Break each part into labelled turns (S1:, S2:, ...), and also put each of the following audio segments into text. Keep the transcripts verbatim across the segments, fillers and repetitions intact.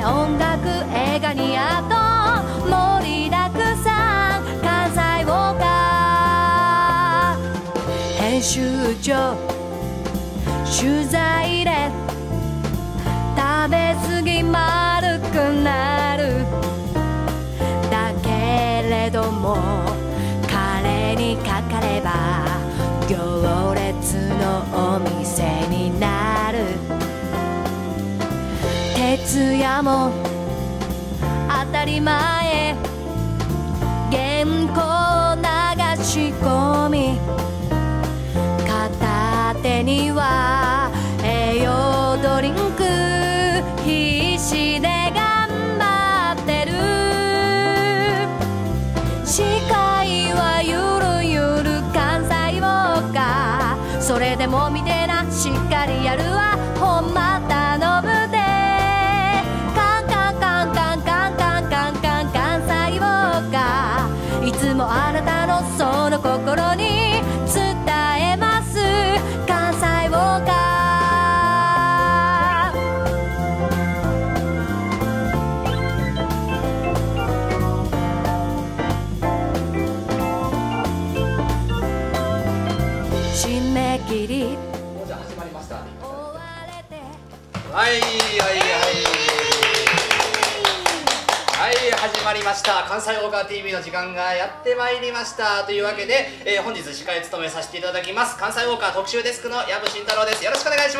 S1: 音楽映画にあと盛りだくさん関西ウォーカー編集長取材で食べ過ぎ丸くなるだけれども彼にかかれば行列のお店になる徹夜も当たり前原稿流し込み片手には栄養ドリンク必死で頑張ってる視界はゆるゆる関西ウォーカーそれでも見てなしっかりやるわほんま頼むでカンカンカンカンカンカンカンカン関西ウォーカーいつもあなたのその心に伝えます関西ウォーカー締め切り
S2: もうじゃあ始まりました。
S1: 終われて
S2: はいはいはいはい始まりました。関西ウォーカー ティーブイ の時間がやってまいりましたというわけで、えー、本日司会を務めさせていただきます関西ウォーカー特集デスクの藪慎太郎です。よろしくお願いします。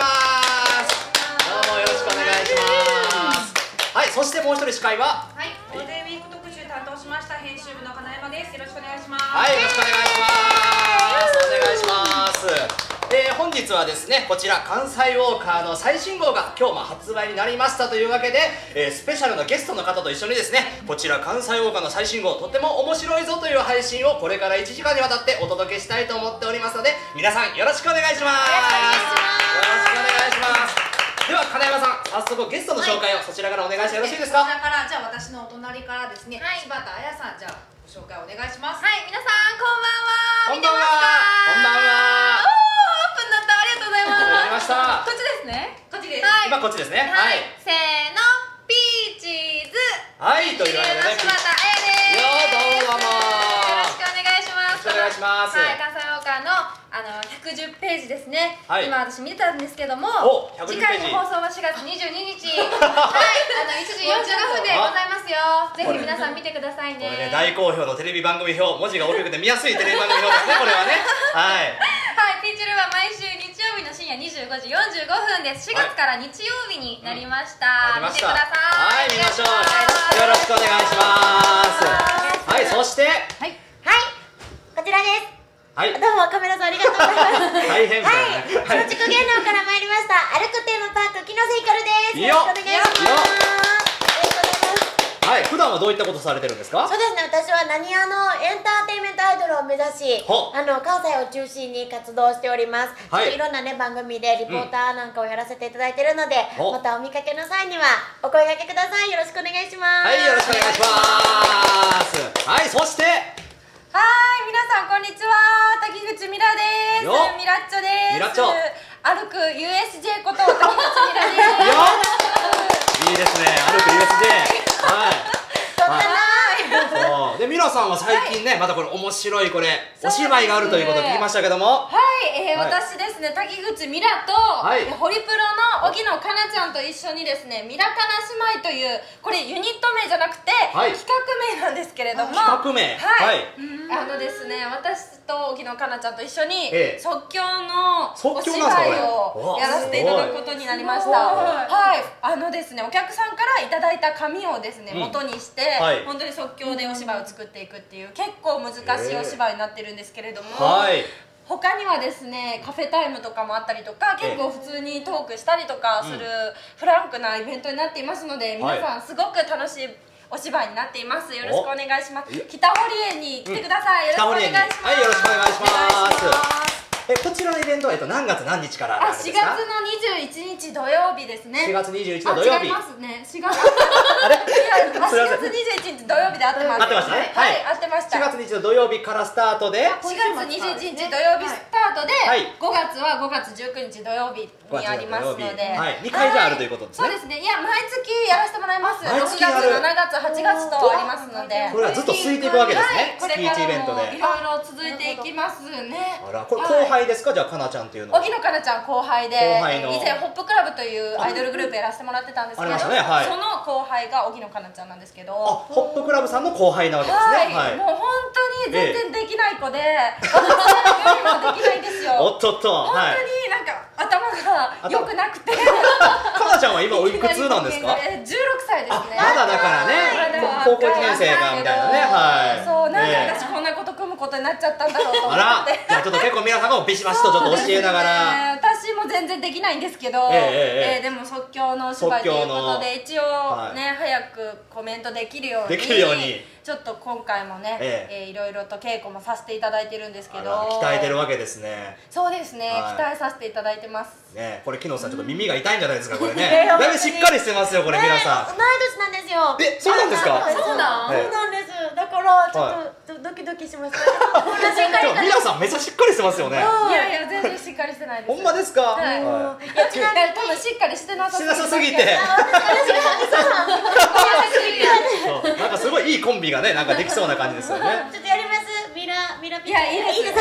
S2: どうもよろしくお願いします。はい、そしてもう一人司会は
S3: はい、ゴールデンウィーク特集担当しました編集部の金山です。よろしくお願いします。
S2: はい、よろしくお願いします。お願いします。で本日はですねこちら関西ウォーカーの最新号が今日も発売になりましたというわけで、えー、スペシャルなゲストの方と一緒にですねこちら関西ウォーカーの最新号とても面白いぞという配信をこれからいちじかんにわたってお届けしたいと思っておりますので皆さんよろしくお願いします。よろしくお願いします。では金山さん早速ゲストの紹介をそちらからお願いしてよろしいですか。
S3: こちらからじゃあ私のお隣からですね、
S4: はい
S3: 柴田彩さんじゃあご紹介お願いします。
S4: はい、皆さんこんばんは。
S2: こんばんは。こんばんは。
S4: おー、オープンだった。ありがとうござい
S2: 来ま
S4: ます。
S2: した。
S4: こっちですね。
S3: こっちです。
S4: はい
S2: 今こっちですね。
S4: は
S2: はいい。
S4: せーの、ピーチーズ。
S2: はいというわけでね。
S4: 柴田彩です。
S2: よーどうもどうも
S4: よろしくお願いします。
S2: よろしくお願いします
S4: はい、関西ウォーカーのあのひゃくじゅっページですね。
S2: はい
S4: 今私見てたんですけども、
S2: おひゃくじゅ
S4: 次
S2: っページ
S4: 回の放送はしがつにじゅうににち。はい、あのいちじよんじゅうごふんでございますよ。ぜひ皆さん見てくださいね。
S2: これね大好評のテレビ番組表文字が大きくて見やすいテレビ番組表ですねこれはね。はい。
S4: はい、ピーチルは毎週日曜日の深夜にじゅうごじよんじゅうごふんです。しがつから日曜日になりました。
S2: うんなりました
S4: 見てください。
S2: はい見ましょう。
S4: お願いし
S2: よろしくお願いします。はいそして
S5: はい、こちらです。
S2: はい
S5: どうもカメラさんありがとうございます。
S2: 大変みたいなね。
S5: はい、松竹芸能から参りました歩くテーマパーク木の瀬ひかるです。
S2: いいよ
S5: よろしくお願いします。
S2: よ
S5: ありがとうございます。
S2: はい普段はどういったことされてるんですか。
S5: そうですね、私は何あのエンターテインメントアイドルを目指し、
S2: ほ
S5: あの関西を中心に活動しております。
S2: はい
S5: ちょっといろんなね番組でリポーターなんかをやらせていただいているので、
S2: ほ
S5: またお見かけの際にはお声掛けください。よろしくお願いします。
S2: はいよろしくお願いします。はいそして
S3: はーい、皆さんこんにちは。滝口ミラです。
S2: よ
S3: ミラッチョです。
S2: ミラッチョ
S3: 歩く ユーエスジェー こと滝口ミラです。
S2: よいいですね歩く ユーエスジェー。はい。
S5: そんなな
S2: そうでミラさんは最近ね、またこれ面白いこれお芝居があるということを聞きましたけども、
S3: はい、えー
S2: はい
S3: 私ですね、滝口ミラと、
S2: はい
S3: えホリプロの荻野かなちゃんと一緒にですね、ミラかな姉妹というこれユニット名じゃなくて、
S2: はい
S3: 企画名なんですけれども、
S2: 企画名
S3: はい、
S2: はい
S3: あのですね、私と荻野かなちゃんと一緒に、
S2: ええ
S3: 即興のお芝
S2: 即興なんですかこれ
S3: 居をやらせていただくことになりました。はい、あのですね、お客さんからいただいた紙をですね、
S2: うん
S3: 元にして、
S2: はい
S3: 本当に即興でお芝居を作っていくっていう結構難しいお芝居になってるんですけれども、
S2: はい
S3: 他にはですねカフェタイムとかもあったりとか結構普通にトークしたりとかするフランクなイベントになっていますので、皆さんすごく楽しいお芝居になっています。よろしくお願いします。北堀園に来てください。よろしくお願いします。
S2: はいよろしくお願いします
S3: お願いします。
S2: えこちらのイベントは、えっと、何月何日からなん
S3: あ、
S2: ですか。
S3: しがつのにじゅういちにち土曜日ですね。
S2: しがつにじゅういちの土曜日。
S3: あ、違いますね。しがつ
S2: あれ
S3: いや、あ
S2: すいません
S3: しがつにじゅういちにち土曜日で合ってます。
S2: 合ってましたね
S3: は、
S2: はいい
S3: 合ってました。
S2: しがつにじゅういちの土曜日からスタートで
S3: しがつにじゅういちにち土曜日スタートで、
S2: はい
S3: ごがつはごがつじゅうくにち土曜日にありますので、
S2: はいにかいじゃあるということですね。
S3: そうですね。いや、毎月やらせてもらいいます。
S2: 毎
S3: ろくがつ、
S2: 月やる
S3: しちがつ、はちがつとありますので、
S2: これはずっと続いていくわけですね、
S3: これ
S2: 月
S3: から
S2: いちイベントで。
S3: もいろいろ続いていきますね。
S2: あら、これ後輩ですか、じゃあかなちゃんっていうのは。
S3: 荻野かなちゃん後輩で、
S2: 後輩の
S3: 以前ホップクラブというアイドルグループやらせてもらってたんですけど、
S2: ありましたねはい
S3: その後輩が荻野かなちゃんなんですけど、
S2: あ、ホップクラブさんの後輩なわけですね。
S3: はい、もう本当に全然できない子で、私よりもできないんですよ。
S2: おっとっと、
S3: 本
S2: はい。
S3: 当になんか頭が良くなくて、
S2: かなちゃんは今おいくつなんですか。
S3: えじゅうろくさいですね。
S2: まだだからね、
S3: まだ
S2: 高校いちねん生がみたいなね、はい。
S3: そう、なんで
S2: ええ
S3: 私こんなこと組むことになっちゃったんだろうと思って。
S2: あら、じゃあちょっと結構皆さんがビシバシとちょっと教えながら。
S3: ね、私も全然できないんですけど、
S2: ええええ
S3: えーでも即興のお芝居ということで一応
S2: はい
S3: ね、早くコメントできるように
S2: できるように
S3: ちょっと今回もね、
S2: え
S3: えーいろいろと稽古もさせていただいてるんですけど、
S2: あら、鍛えてるわけですね。
S3: そうですね、
S2: はい
S3: 期待させていただいてます。
S2: ね、これ木野さんちょっと耳が痛いんじゃないですか、これ
S5: え
S2: ね。
S5: ー
S2: だいぶしっかりしてますよ、これ皆さん。
S5: 同い年なんですよ。
S2: え、そうなんですか。
S4: そうなん
S2: ええ
S5: そうなんです。だからちょ
S2: は
S5: っとドキドキしました。
S2: 今日皆さんめっちゃしっかりしてますよね。
S3: いやいや全然しっかりしてないです。
S2: ほんまですか。
S3: はい
S2: はい
S5: いやちなみに
S3: 多分しっかりしてなさ
S2: しなさすぎて。そう、なんかすごいいいコンビがね、なんかできそうな感じですよね。
S5: ちょっとやります。ミラミラピ
S3: いやいいです
S5: いいですか。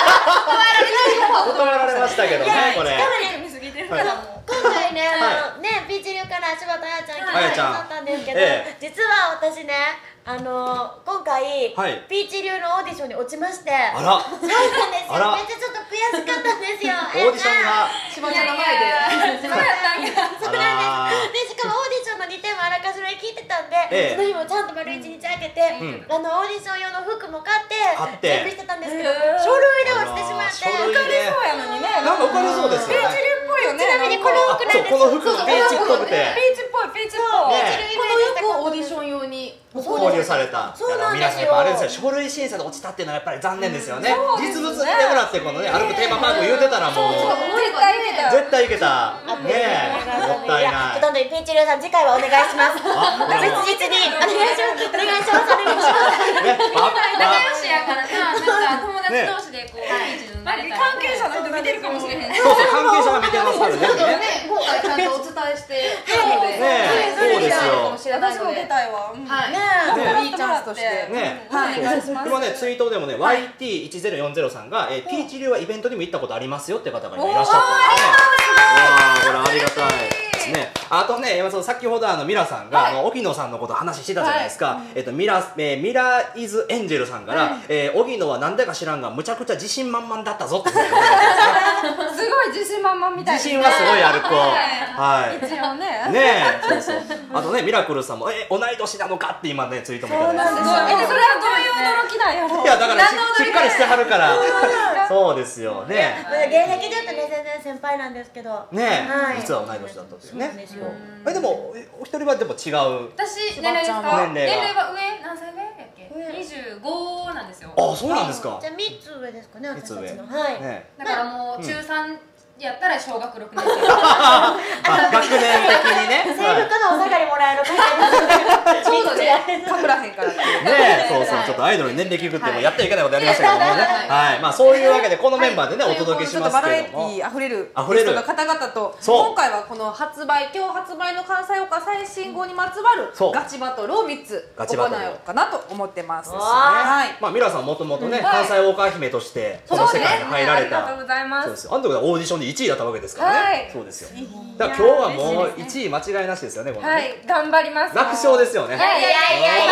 S2: 断られましたけどね、これ。
S3: 見すぎてる
S2: はい
S5: 今回ね、
S2: は
S5: あのね、ピーチ流から柴田彩ちゃん来て
S2: はい
S5: くださったんですけど、
S2: ええ
S5: 実は私ね、あの今回、
S2: はい
S5: ピーチ流のオーディションに落ちまして、
S2: あら、
S5: そうなんですよ。
S2: あら
S5: めっちゃちょっと悔しかったんですよ。
S2: オーディションが。
S3: 柴田の前で
S4: そうやったんや。
S5: そうなんです。で、しかもオーディションのにてんもあらかじめ聞いてたんで、
S2: ええ
S5: その日もちゃんと丸一日あげて、
S2: ん
S5: あのオーディション用の服も買って
S2: 買って
S5: 準備してたんですけど、
S3: へえ
S5: 書類で落ちてしまって、
S2: あら書類で
S3: そうやのにね。
S2: なんか受かりそうですよね。
S3: ピーチ流っぽいよね。
S5: ちなみにこの
S2: あ、そう、この服がピーチっぽくて。
S3: ピーチっぽいピーチっぽい。
S2: ね
S5: この
S6: このオーディション用に
S2: 購入された。
S5: そうなんですよ
S2: 皆さんやっぱあれですよ、書類審査で落ちたっていうのはやっぱり残念ですよね。
S3: そうですね
S2: 実物見てもらってこのね、歩くテーマパーク言うてたらもう
S3: 絶対いけた。
S2: 絶対いけた。ねえ、もったいない
S5: どんどんピーチ流さん次回はお願いします。
S2: あ
S5: 切実にお願いします。お願いします。お願いします。
S2: ね、パ
S4: 仲良しやからな、なんか友達同士でこう、ピーチになれたら。
S3: 関係者の人見てるかもしれへん。
S2: そうそう、関係者が見てますからね。
S6: ね、今回ちゃんとお伝えしてるので、
S2: ねえそうですよ
S6: かもしれない
S3: 私も出
S6: ので、
S3: たいわ。
S6: はい、
S2: ね
S6: いいチャンスとして、
S2: ね、
S6: はい、お願いします。
S2: 今ね、ツイートでもね、ワイティーいちぜろよんぜろ さんが、えー、ピーチ流はイベントにも行ったことありますよっていう方が今いらっしゃったんですね。わあ、これありがたいですね。あとね、山本さん、先ほどあのミラさんが、あの荻野さんのこと話してたじゃないですか。えっとミラ、えー、ミライズエンジェルさんから、えー、荻野はなんでか知らんが、むちゃくちゃ自信満々だったぞって言ってたんですね。
S3: すごい自信満々みたい
S2: 自信はすごいある子。はい。
S3: 一応ね。
S2: ねえ、そうそう。あとね、ミラクルさんも、え、同い年なのかって今ね、ツイートもいただいてます。
S3: え、それはどういう驚きなんやろ。
S2: いや、だからししっかりしてはるから。そうですよね。
S5: 現役で言うとね、全然先輩なんですけど。
S2: ね
S5: はい
S2: え、実は同い年だったんですよね。
S5: そうなんですよ。
S2: え、でも、えお一人はでも違う。
S4: 私、年齢ですか？
S2: 年齢は
S4: 年齢は上、何歳上やっけ？にじゅうごなんですよ。
S2: あ、そうなんですか
S5: じ。ゃあ三つ上ですかね、私
S2: 三つ上
S5: たちの。はい。
S2: ね
S4: だからもう中さんやったら小学ろくねん生。
S2: あ、学年的にね。
S5: 制
S2: はい
S5: 服のお下がりもらえる会
S6: ちょうどね、かぶらへんからっていう。
S2: ねえ、そうそう、ちょっとアイドルに年齢聞くってもやってはいけないことやりましたけどもね。はい、まあそういうわけでこのメンバーでね、お届けします
S6: ちょっとバラエテ
S2: けども。
S6: ィーあふれる
S2: 溢れる
S6: ゲストの方々と、
S2: そう
S6: 今回はこの発売、今日発売の関西岡最新号にまつわる
S2: そう
S6: ガチバトルをみっつ
S2: ガ
S6: 行おう
S2: チバトル
S6: かなと思ってます。
S5: わ
S6: はい。
S2: まあミラさんもともとね、関西大川姫としてこの世界に入られた
S3: ありがとう。ございま。
S2: そうですすよ。あの時はオーディションでいちいだったわけですから
S3: は
S2: ね
S3: い。
S2: そうですよ。だから今日はもういちい間違いなしですよね、このね。
S3: はい、頑張ります。
S2: 楽勝ですよね。
S3: いやいやいやいやいや。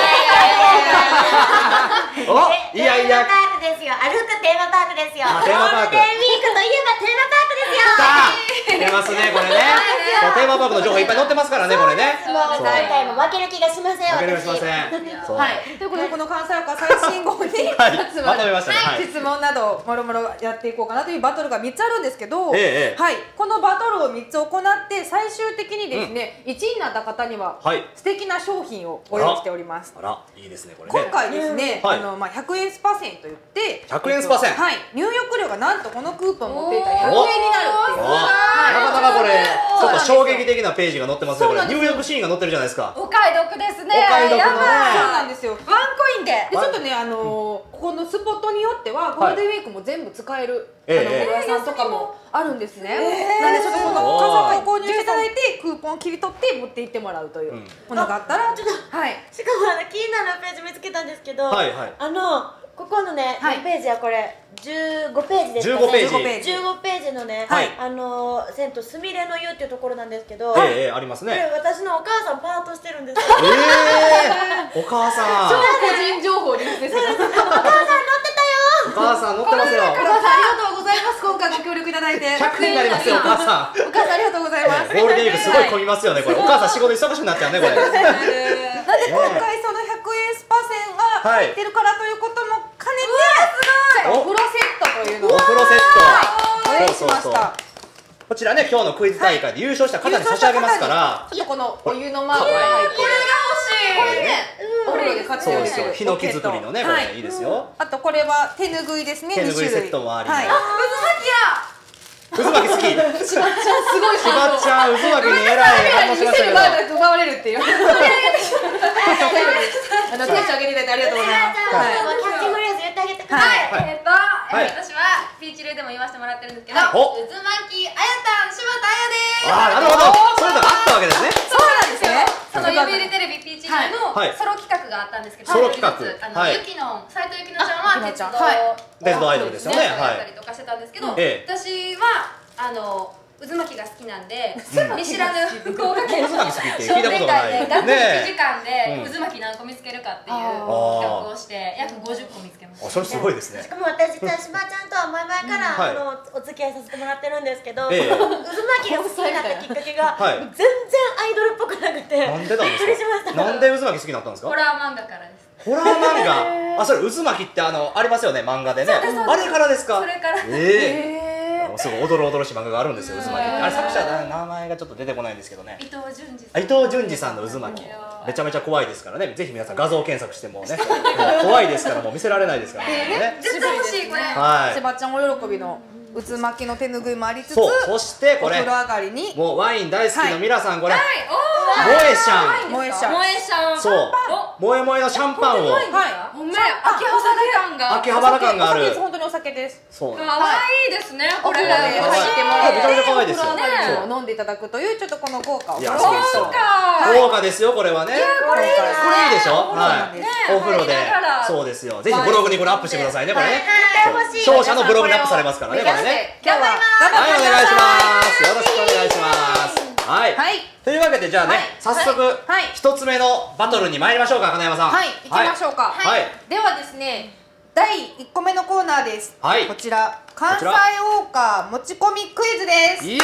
S2: お、いやいや。
S5: テーマパークですよ。歩くテーマパークですよ。
S2: あテーマパーク
S5: ゴールデンウィークといえばテーマパークですよ。
S2: さあ、出ますね、これね。もうテーマパークの情報いっぱい載ってますからね、これね。
S5: もう今回も負ける気がしません。
S2: わかりません。そう。
S6: はい、ということでこの関西岡最新号に
S2: はい
S6: まつわる
S2: まとめましたねはい
S6: 質問などもろもろやっていこうかなというバトルがみっつあるんですけど、
S2: ええ
S6: はい、このバトルをみっつ行って最終的にですね、いちいになった方には
S2: はい
S6: 素敵な商品をご用意しております。
S2: あら、いいですね、これね。
S6: 今回ですね、
S2: はい
S6: あのまあひゃくえんスパ銭といって
S2: ひゃくえんスパ銭
S6: はい、入浴料がなんとこのクーポン持っていたらひゃくえんになるっていう
S2: おなかなかこれちょっと衝撃的なページが載ってますよ。これ入浴シーンが載ってるじゃないですか。
S3: お買い得ですね。
S2: お買い得のね
S3: やばい
S6: そうなんですよ。
S3: ワンコインで。
S6: でちょっとね、あのー、ここのスポットによってはゴールデンウィークも全部使える、
S2: ええ
S6: あの
S2: ええ
S6: お屋さんとかもあるんですね、なんでちょっとこの傘を購入していただいてクーポンを切り取って持って行ってもらうというものがあったら、
S5: ちょっと
S6: はい
S5: しかもあの気になるページ見つけたんですけど、
S2: はいはい
S5: あのここのね、
S6: はい
S5: 何ページやこれじゅうごページですかね。
S2: じゅうごページ
S6: じゅうごページ
S5: じゅうごページのね、
S2: はい
S5: あの銭湯すみれの湯っていうところなんですけど、
S2: ええええあります
S5: これ
S2: ね。
S5: 私のお母さんパートしてるんですよ。
S2: ええお母さん、
S6: 個人情報ですね。
S2: お母さん乗ってますよ。
S6: お母さんありがとうございます。今回ご協力いただいて
S2: ひゃくえんになりますよお母さん。
S6: お母さんありがとうございます。
S2: ゴールデンウィークすごい混みますよねこれ。お母さん仕事忙しくなっちゃうねこれ。
S6: なんで今回そのひゃくえんスパ銭が入ってるからということも兼ねて、お風呂セットというのを
S2: お風呂セット。
S6: ご用意しました。
S2: こちらね今日のクイズ大会で優勝した方に差し上げますから。
S6: ちょっとこのお湯のマークが入ってる。これね、お風呂で活
S2: そう
S6: 用してる。
S2: ですよ。ヒノキ作りのねこれいいですよ。
S6: あとこれは手ぬぐいですね。
S2: 手ぬぐい
S6: に種類
S2: セットもあります
S6: はい。
S2: 渦巻き好き。
S6: しばっちゃんすごい
S2: しばっちゃん渦巻きにえらい反応しましたけど。
S6: 前だと奪われるっていう。あのテンション上げていただいてありがとうございます。
S5: キャッチフレーズ言ってあげてください。
S2: はい
S4: えっと、
S2: はい
S4: え私はピーチルーでも言わせてもらってるんですけど、
S2: お
S4: 渦巻きあやたん柴田あやです。
S2: ああなるほど。そういうのがあったわけですね。
S6: そうなんですね。
S4: その読売テレビピーチルーの
S2: はい
S4: ソロ企画があったんですけど、
S2: ソロ企画
S4: あの、
S2: はい
S4: ゆきの斉藤ゆきのちゃんは
S6: あゆきの
S4: 鉄道
S6: ちゃんはい
S2: 鉄道アイドルですよね。
S4: や
S2: はい
S4: ったりとかしてたんですけど、
S2: ええ
S4: 私はあの渦巻きが好きなんで、見知らぬ福岡県の
S2: 渦巻き好きって
S4: 商
S2: 聞いたことがない
S4: 店街で学
S2: ね
S4: いちじかん
S2: うん
S4: で渦巻き何個見つけるかっていう
S6: あ
S4: 企
S2: ー
S4: 画をして約ごじゅっこ見つけました。
S2: あそれすごいですね
S5: し。かも私実はしばちゃんとは前々から、
S2: はい
S5: あのお付き合いさせてもらってるんですけど、
S2: ええ
S5: この渦巻きが好きになったきっかけが、
S2: はい
S5: 全然アイドルっぽくなくて
S2: なんでなんです
S5: びっくりしました。
S2: か。なんで渦巻き好きになったんですか
S4: ホ。ラー漫画からです。
S2: ホラー漫画。あそれ渦巻きってあのありますよね漫画でね。あれからですか。
S4: それから
S2: ええ。
S6: え
S2: すごいおどろおどろしい漫画があるんですよ渦巻き。あれ作者の名前がちょっと出てこないんですけどね
S4: 伊。藤潤二さ
S2: あ
S4: ん。
S2: 伊藤潤二さんの渦巻きめちゃめちゃ怖いですからね。ぜひ皆さん画像検索してもねもう怖いですからもう見せられないですからね。
S4: 絶対欲しいこれ。
S2: は
S6: しばちゃんお喜びの渦巻きの手ぬぐいもありつつ、
S2: そうそしてこれ
S6: お風呂上がりに
S2: もうワイン大好きの皆さんこれ
S4: はい、お
S2: 萌えシャン。
S6: 萌えシャン
S4: 萌えシャン。
S2: そう萌え萌えのシャンパンを
S6: はい。
S4: ほんまや、秋葉原感が。
S2: 秋葉原感がある
S6: お酒です。本当にお酒です。
S2: そう
S4: 可愛いですね、これ。
S6: お風呂で入ってもらって、
S2: めちゃめちゃ可愛いですよ
S6: お風呂上がりを飲んでいただくというちょっとこの豪華を。
S2: いや
S6: 豪
S2: そうそう
S4: か
S2: 豪華ですよこれはね。
S6: これ
S2: これいいでしょ。
S6: そう
S2: はい
S6: なんです。
S2: お風呂で
S4: 入りながら
S2: そうですよ。ぜひブログにこれアップしてくださいねこれね。
S5: はい欲しい。
S2: 勝者のブログにアップされますからねこれね。
S6: 今日は
S2: はいお願いします。よろしくお願いします。はい。
S6: はい
S2: というわけでじゃあね
S6: はい
S2: 早速
S6: はい
S2: 一つ目のバトルに参りましょうか金山さん。
S6: はい行きましょうか。
S2: はい。
S6: ではですね、だいいっこめのコーナーです。
S2: はい
S6: こちら関西ウォーカー持ち込みクイズです。
S2: イエーイ。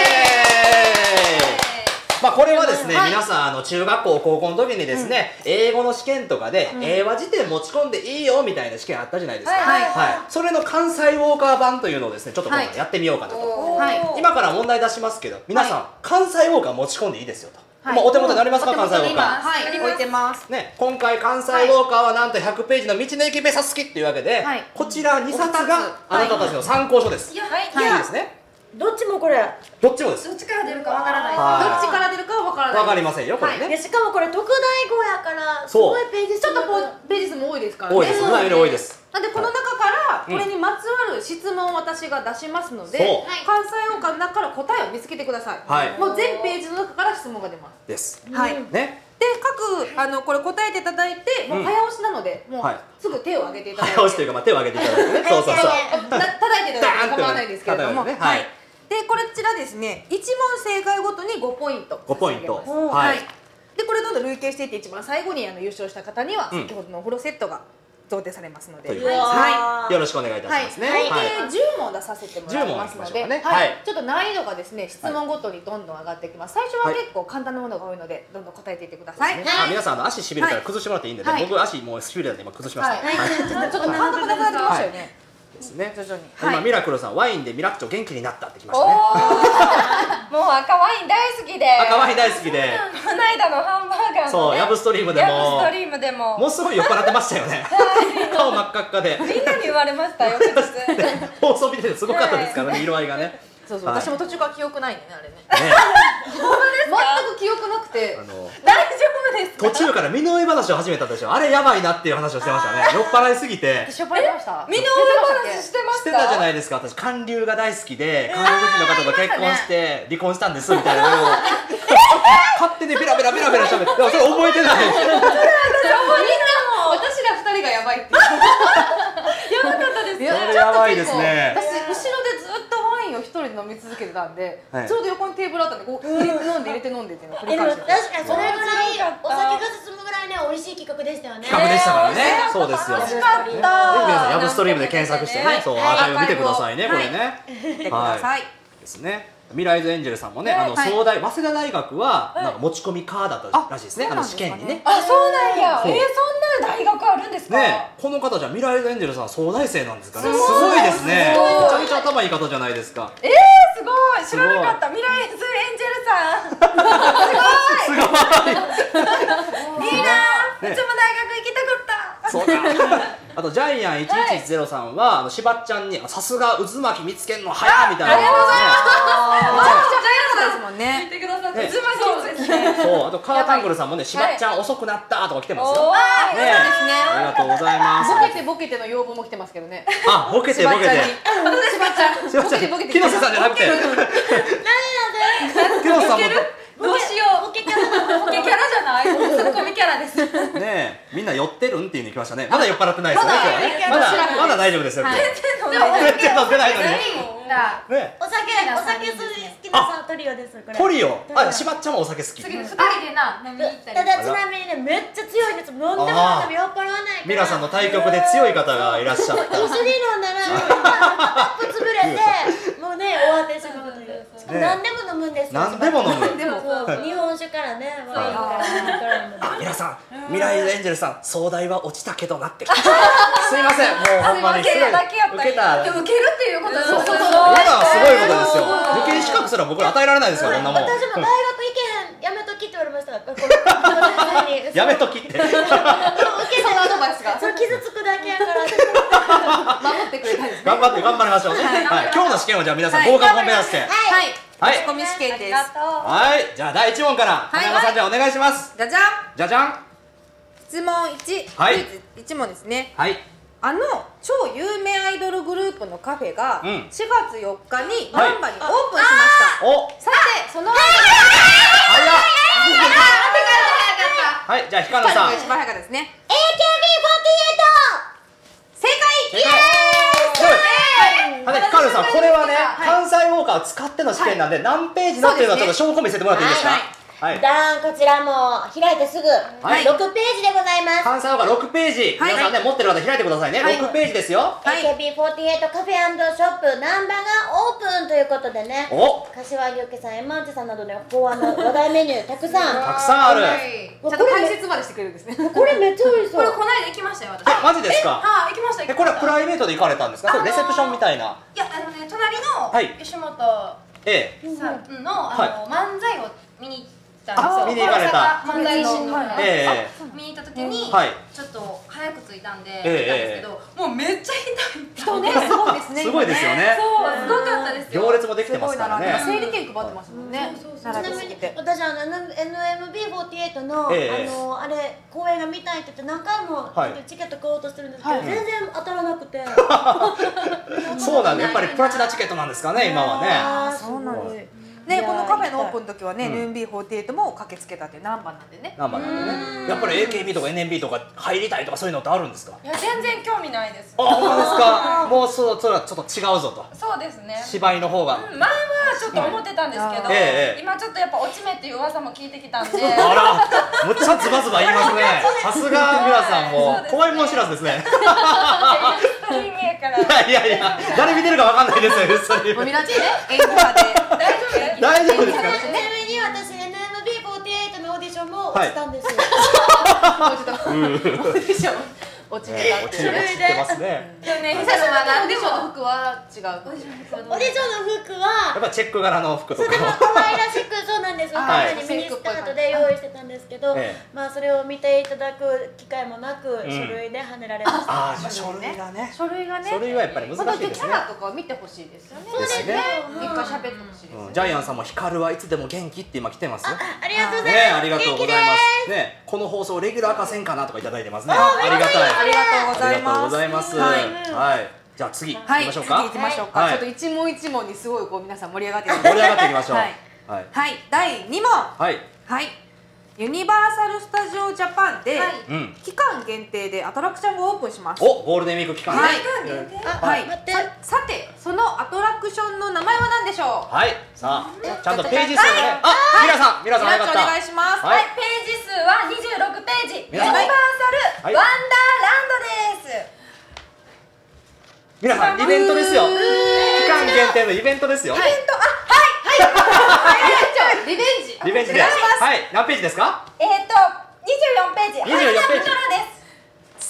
S2: まあこれはですね、
S6: はい
S2: 皆さんあの中学校高校の時にですね、英語の試験とかで、英和辞典持ち込んでいいよみたいな試験あったじゃないですか。
S6: はい
S2: はい。それの関西ウォーカー版というのをですね、ちょっと今
S6: はい
S2: 回やってみようかなと。
S6: はい
S2: 今から問題出しますけど、皆さん、
S6: は
S2: 関西ウォーカー持ち込んでいいですよと。
S6: はい
S2: まあお手元にありますか、
S6: お手
S2: 関西ウォーカ
S6: 元に今
S2: ー。
S6: はい置いてます。
S2: ね、今回関西ウォーカーはなんとひゃくページの道の駅目指す気っていうわけで、
S6: はい
S2: こちらにさつが
S6: お二つ
S2: あなたたちの参考書です。いい
S6: はい
S2: ですね。
S5: どっちもこれ。
S2: どっちもです。
S4: どっちから出るかわからない。
S2: はい
S6: どっちから出るかはわからない。
S2: わかりませんよこれね。
S5: いやしかもこれ特大号やからす
S2: そう
S5: ごいページ
S6: ちょっとこ
S5: う
S6: うページ数も多いですからね。
S2: 多いです。普段より多いです。
S6: なんでこの中から
S2: うん
S6: これにまつわる質問を私が出しますので、
S2: そう
S6: 関西ウォーカーの中から答えを見つけてください。
S2: はい
S6: もう全ページの中から質問が出ます。
S2: です。
S6: はい。
S2: ね。
S6: で各あのこれ答えていただいて、もう早押しなので、もう
S2: はい
S6: すぐ手を挙げていただいて、
S2: 早押しというかまあ手を挙げていただいてね。そうそうそう。
S6: た叩いていただいても構わないですけれども、
S2: ダーンってねはい
S6: でこちらですね、いち問正解ごとにごポイント
S2: ごポイント
S6: 差し上げます。
S2: は
S6: はいい。でこれどんどん累計していって一番最後にあの優勝した方には
S2: うん
S6: 先ほどのお風呂セットが贈呈されますので、
S2: という
S6: はい。
S2: よろしくお願いいたしますね。
S6: はい、
S2: はい。
S6: でじゅう問出させてもらいますので、
S2: じゅう問いきましょうかね
S6: は
S2: はいい、
S6: ちょっと難易度がですね、質問ごとにどんどん上がってきます。最初は結構簡単なものが多いので、どんどん答えていってください。
S2: ねあ皆さんあの足しびれたら崩してもらっていいんでね。
S6: はい
S2: 僕足もうしびれたんで今崩しました。
S6: はい、ちょっと感覚なくなってましたよね。
S2: ですね。
S6: 徐々に。
S2: 今ミラクルさんワインでミラクチョ元気になったってきましたね。
S3: もう赤ワイン大好きで
S2: 赤ワイン大好きで、
S3: この間のハンバーガーのね
S2: そうヤブストリームで
S3: ヤブ
S2: も
S3: ストリームでも
S2: もうすごい酔っ払ってましたよね。顔真っ赤っかで。
S3: みんなに言われました翌日
S2: 放送見ててすごかったですからね色合いがね。
S6: そうそう、私も途中から記憶ないんだよね、あれね。
S2: ね
S6: 全く記憶なくて。
S2: あの
S3: 大丈夫ですか？
S2: 途中から身の上話を始めたでしょ。あれやばいなっていう話をしてましたね。酔っ払いすぎて
S6: しょっぱいました。
S3: 身の上話してま
S2: し
S3: してた。
S2: たじゃないですか。私韓流が大好きで韓国人の方と結婚して離婚したんですみたいなのを勝手にベラベラベラベラ喋って、でもそれ覚えてない。
S6: 私ら二人がやばいって。
S3: やばかったです。
S2: それやばいですね。
S6: 私後ろでずっとワインを一人で飲み続けてたんで、
S2: はい
S6: ちょうど横にテーブルあったんで、こう入れて飲んで入れて飲んでっていうのを繰
S5: えでも
S6: り返して
S5: 確かにそれぐらいお酒が進むぐらいね美味しい企画でしたよね。
S2: 企画でしたからね。そうですよ。
S3: 楽し
S2: ぜひ
S3: かった。
S2: 皆さんヤブストリームで検索してね、そうアーカイブ見てくださいね、これね。
S6: 見てください。
S2: ですね。ミライズエンジェルさんもね、あの
S6: はい
S2: 総大早稲田大学はなんか持ち込みカーだったらしいですね。あの試験にね。
S3: あ、そうなんや。
S2: そう
S3: えー、そんな大学あるんですか？
S2: ね、この方じゃミライズエンジェルさん総大生なんですかね。すごいですね。めちゃめちゃ頭いい方じゃないですか。
S3: えー、すごい。知らなかった。ミライズエンジェルさん。すごい。
S2: すごい。
S3: いいな。うちも大学行きたかった。
S2: そうか。あとジャイアンいちいちいちゼロさんはあのしばっちゃんにさすが渦巻き見つけんの早いみたいな。
S6: めちゃくちゃ早かったですもんね。
S3: 見てくださって。
S2: ね
S3: 渦巻きそうですね。
S2: そう、あとカータングルさんもね、しばっちゃん遅くなったとか来てますよ。
S3: おー、
S2: ね
S6: そうですね。
S2: ありがとうございます。
S6: ボケてボケての要望も来てますけどね。
S2: あ、ボケてボケて。
S6: しばちゃん。
S2: しばっちゃん、
S6: ボケてボケて。
S2: 木下さんじゃなくて。木下さんも。
S3: どうしよう。ボケキャラ、ボケキャラじゃない。ツッコミキャラです。
S2: ねえ、みんな酔ってるんっていうのに来ましたね。まだ酔っ払ってないですよね、今日はね。まだ、まだ大丈夫ですよ。今日。
S3: でも
S2: 全然飲んでないのに。
S4: だ
S2: ね。
S5: お酒お酒好きなさトリオですこれ。
S2: トリオ。あ、しばっちゃんもお酒好き。
S4: 次二人でな飲みに行ったり
S5: ただちなみにねめっちゃ強いんです。飲んでも飲んでも酔っ払わないから。
S2: ミラさんの対局で強い方がいらっしゃった。
S5: 一緒に飲んだらカップ潰れてもうね終わってしまうという。
S2: ね
S5: 何でも飲むんですよ。
S2: 何でも飲む。
S6: でも
S5: そう日本酒からねワインから何から飲む。
S2: あ、ミラさん、ミライズエンジェルさん、壮大は落ちたけどなって。すいません、もうほんまにすごい
S3: 受けだけやった
S2: 受けた。
S3: でも受けるっていうことです。そうそうそう。
S2: 今のはすごいことですよ。受験資格すら僕ら与えられないですから、こんなもん。
S5: 私も大学行けへんやめときって言われました。この先生に
S2: やめときって。
S5: 受けて
S6: そのアドバイスが
S5: そう傷つくだけやから。
S6: 守ってくれたんですね。
S2: 頑張って頑張りましょうね。はい、今日の試験はじゃあ皆さん合格を目指して。
S6: はい。
S2: はい
S6: 持ち込み試験です。
S2: はい、じゃあだいいち問から花山さんじゃあお願いします。
S6: じゃじゃん。
S2: じゃじゃん。
S6: 質問いち。
S2: はい
S6: クイズいち問ですね。
S2: はい。
S6: あの超有名アイドルグループのカフェが
S2: うん
S6: しがつよっかに
S2: はい
S6: 難波にオープンしました。
S2: お、
S6: さてそのアイ
S2: 早っ。はい、じゃあひかのさん。
S6: ドルが一番早かったですね。
S5: エーケービーフォーティーエイト。
S6: 正解。
S2: 正解。すごい。あね、ひかるさん、これはね、関西ウォーカーを使っての試験なんで、何ページなっていうのをちょっと証拠見せてもらっていいですか。はい。
S5: ダーンこちらも開いてすぐ
S2: はい
S5: ろくページでございます。
S2: 関西ウォーカーろくページ、
S6: はい
S2: 皆さんね持ってる方開いてくださいね。
S6: はい
S2: ろくページですよ。
S6: はい
S5: エーケービーフォーティーエイト カフェ&ショップ難波がオープンということでね。
S2: お、
S5: 柏木家さん、山内さんなどで考案の話題メニューたくさん。
S2: たくさんある。
S6: ちゃんと解説までしてくれるんですね。
S5: これめっちゃ美味しそう。
S4: これこないだ行きましたよ私。
S2: え、マジですか。
S4: はい、行きました。
S2: え、これはプライベートで行かれたんですか。それレセプションみたいな。
S4: いや、あのね、隣
S2: はい
S4: の吉本
S2: ええ。
S4: さんの
S2: はい
S4: あの漫才を見に行ったんですよ。
S2: 見に行かれた
S4: 大阪漫才師の
S6: はい
S2: ええ。
S4: 見に行った時に、
S2: はい
S4: ちょっと早く着いたんで、
S2: ええ
S4: 行ったんですけど、もうめっちゃ人いた。
S6: 人ねすごいですね。
S2: すごいですよね。
S4: そう、すごかったですよ。
S2: 行列もできてますからね。
S6: 整理券配ってますもんね。
S5: ちな
S6: 並び
S5: みに
S6: すぎて。
S5: 私あの エヌエムビーフォーティーエイト の、
S2: ええ
S5: あのあれ公演が見たいって言って何回も
S2: はい
S5: チケット買おうとしてるんですけど、
S6: はい
S5: 全然当たらなくて。
S2: そうなんで、やっぱりプラチナチケットなんですかね、今はね。
S5: あー
S6: そうなん
S5: すごい
S6: です。ね、このカフェのオープンの時はね、
S2: うん
S6: ヌーンビーフォーティーエイトも駆けつけたって難波なんでね。
S2: ナンバーなんでね。やっぱり エーケービー とか エヌエムビー とか入りたいとかそういうのってあるんですか。
S3: いや、全然興味ないです。
S2: あ、ほんまですか。もうそう、それはちょっと違うぞと。
S3: そうですね。
S2: 芝居の方が。
S3: 前はちょっと思ってたんですけど、
S2: うんええ
S3: 今ちょっとやっぱ落ち目っていう噂も聞いてきたんで、
S2: あら、むっちゃズバズバ言いますね。さすが皆さんも怖いもん知らずですね。
S3: ストリームやから
S2: いやいや、誰見てるかわかんないですよ、嘘に。
S6: もうみなちね、演歌で。
S3: 大丈夫？
S2: 大丈夫ですか。
S5: ちなみに私 エヌエムビーフォーティーエイト のオーディションも落ちたんですよ。
S6: もうちょっとオーディション。 落ちてたっていう。
S2: 落ちてますね。
S4: 去年
S6: 最初のオーディションの服は違う。
S5: おでしょの服
S2: や
S5: は
S2: っぱチェック柄の服とか
S5: それも可愛らしく、そうなんですよ、
S6: はい
S5: ミニスカートで用意してたんですけど、
S2: ええ
S5: まあそれを見ていただく機会もなく、
S2: ん
S5: 書類で跳ねられました。
S2: ああ、書類がね。
S6: 書類がね。
S2: 書類はやっぱり難しいですね。
S6: キャラとか見てほしいですよね。
S5: そうですね。
S6: 一回喋ってほしいです。
S2: うんジャイアンさんも光はいつでも元気って今来てます。
S5: ありがとうござい
S2: ね、
S5: ます。
S2: ありがとうございます。ね、この放送レギュラー化せんかなとかいただいてますね。ありがたい。
S6: ありがとうござ
S2: ありがとう
S6: います。
S2: ございます。
S6: はい。
S2: はい。じゃあ次行き
S6: はい。
S2: ましょうか。
S6: 次行きましょうか。
S2: はい
S6: ちょっと一問一問にすごいこう皆さん盛り上がって
S2: 盛り上がっていきましょう。
S6: は
S2: はいい。
S6: はい。だいに問。
S2: はい。
S6: はい。ユニバーサル・スタジオ・ジャパンで
S2: うん。
S6: 期間限定でアトラクションがオープンします。
S2: お、ゴールデンウィーク期間ね。
S6: はい
S5: あ、
S6: はい。
S5: 待って。
S6: ささて、そのアトラクションの名前は何でしょう。
S2: はい。さあ、ちゃんとページ数をね。あ、ミラさん、ミラさん早かった。
S6: お願いします。
S2: はい
S3: ページ数はにじゅうろくページ、ユニバー
S2: 皆さん
S3: サル
S2: はい
S3: ワンダーランドです。
S2: 皆さんイベントですよ。期間限定のイベントですよ。
S3: イベント、あ、はいはい
S6: リベンジ。
S2: リベンジで。
S3: お願いします
S2: はい。何ページですか？
S3: えーとにじゅうよんページ、
S2: にじゅうよんページ
S3: ハイナプトラです。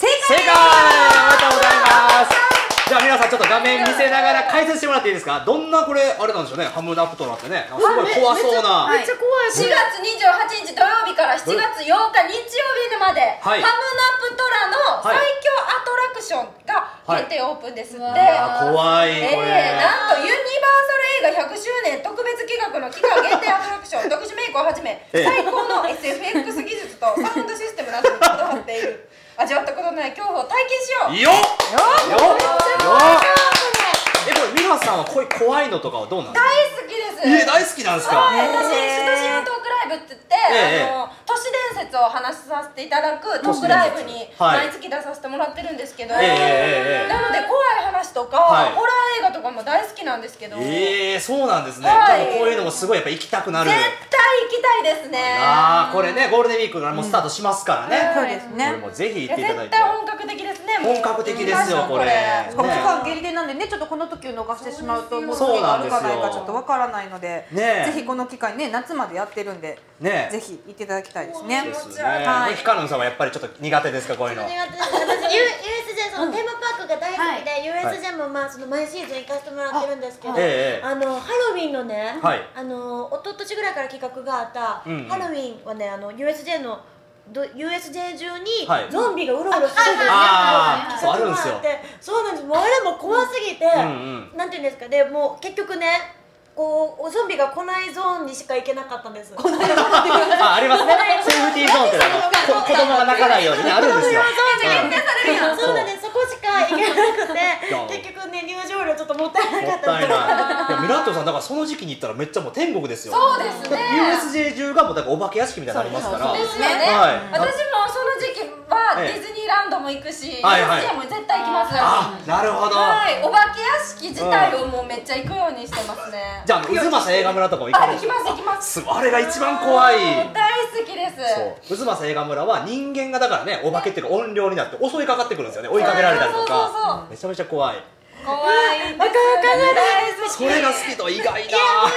S6: 正
S2: 正解。おめでとうございます。じゃあ皆さんちょっと画面見せながら解説してもらっていいですか？どんなこれあれなんでしょうね。ハムナプトラってね。すごい怖そうな。
S5: めっちゃ怖い。
S3: しがつにじゅうはちにち土曜日からしちがつようか日曜日まで、
S2: はい
S3: ハムナプトラの最強アトラクションが限定オープンですって、
S2: いや怖いこれ。
S3: えー、なんとユニバーサル映画ひゃくしゅうねん特別企画の期間限定アトラクション独自メイクをはじめ
S2: ええ
S3: 最高の エスエフエックス 技術とサウンドシステムなどにこだわっている味わったことのない恐怖を体験しよう。
S2: よっ。よっ。よっ。え、これミラさんはこういう怖いのとかはどうなんですか？
S3: 大好きです。
S2: えー、大好きなんですか？
S3: はい、私、シトシムトークライブって言って、
S2: ええ
S3: あの都市伝説を話させていただくトークライブに
S2: はい
S3: 毎月出させてもらってるんですけど、
S2: ええええええ
S3: なので怖い話とか、
S2: はい
S3: ホラー映画とかも大好きなんですけど、
S2: えー、そうなんですね。
S3: はい
S2: でもこういうのもすごいやっぱ行きたくなる。
S3: 絶対行きたいですね。
S2: ああ、これね、ゴールデンウィークがもうスタートしますからね。
S6: そうです
S2: これ
S6: ね。
S2: もぜひ
S3: いや
S2: 行っていただいて。
S3: 絶対本格的ですね。もう
S2: 本格的ですよこれ
S6: しかも期
S2: ね
S6: 間限定なんでね、ちょっとこの時を逃してしまうともう次があるかないかちょっとわからないので、
S2: ねえ
S6: ぜひこの期間ね夏までやってるんで、
S2: ね
S6: ぜひ行っていただきたいですね。
S2: ですね。
S6: はい
S2: ヒカルンさんはやっぱりちょっと苦手ですかこういうの。
S5: 苦手です。私 ユーエスジェー そのテーマパークが大好きで、ユーエスジェー もまあその毎シーズン行かせてもらってるんですけど、
S2: ええ
S5: あのハロウィンのね、
S2: はい
S5: あの一昨年ぐらいから企画があった、
S2: うんうん
S5: ハロウィンはねあの ユーエスジェー のど ユーエスジェー 中に
S2: はい
S5: ゾンビがうろうろしてるんですね。
S2: あー
S5: 企画も
S2: そうあるんですよ
S5: ってそうなんです。もうあれも怖すぎて、
S2: うんうん
S5: なんていうんですかでもう結局ね。こうゾンビが来ないゾーンにしか行けなかったんです。来ないゾーンっていう
S2: あ、ありますね。セーフティーゾーンってあのこ子供が泣かないようにねあるんですよ。うん
S5: そうなんです。そこしか行けなく
S2: や
S5: て、結局ね入場料ちょっともったいなか
S2: もったい
S5: ったんです。
S2: ない。いやミラットさんだからその時期に行ったらめっちゃもう天国ですよ。
S3: そうですね。
S2: ユーエスジェー 中がもうだからお化け屋敷みたいになりますから。
S3: ですよね。
S2: はい
S3: 私もその時期は
S2: ええ
S3: ディズニーランドも行くし、ユーエスジ
S2: はいはい
S3: ェー も絶対行きますよ。
S2: あ、なるほど。
S3: はい、お化け屋敷自体をもうめっちゃ行くようにしてますね。
S2: じゃあ渦政映画村とかも行か
S3: あ、
S2: れるんですか？
S3: 行きます行きます。
S2: すごいあれが一番怖い。
S3: もう大好きです。
S2: そう渦政映画村は人間がだからねお化けっていうか怨霊になって襲いかかってくるんですよね。追いかけられたりと
S3: そうそうそう
S2: かめちゃめちゃ怖い。
S3: 怖いんです。大好き。
S2: それが好きと意外だ。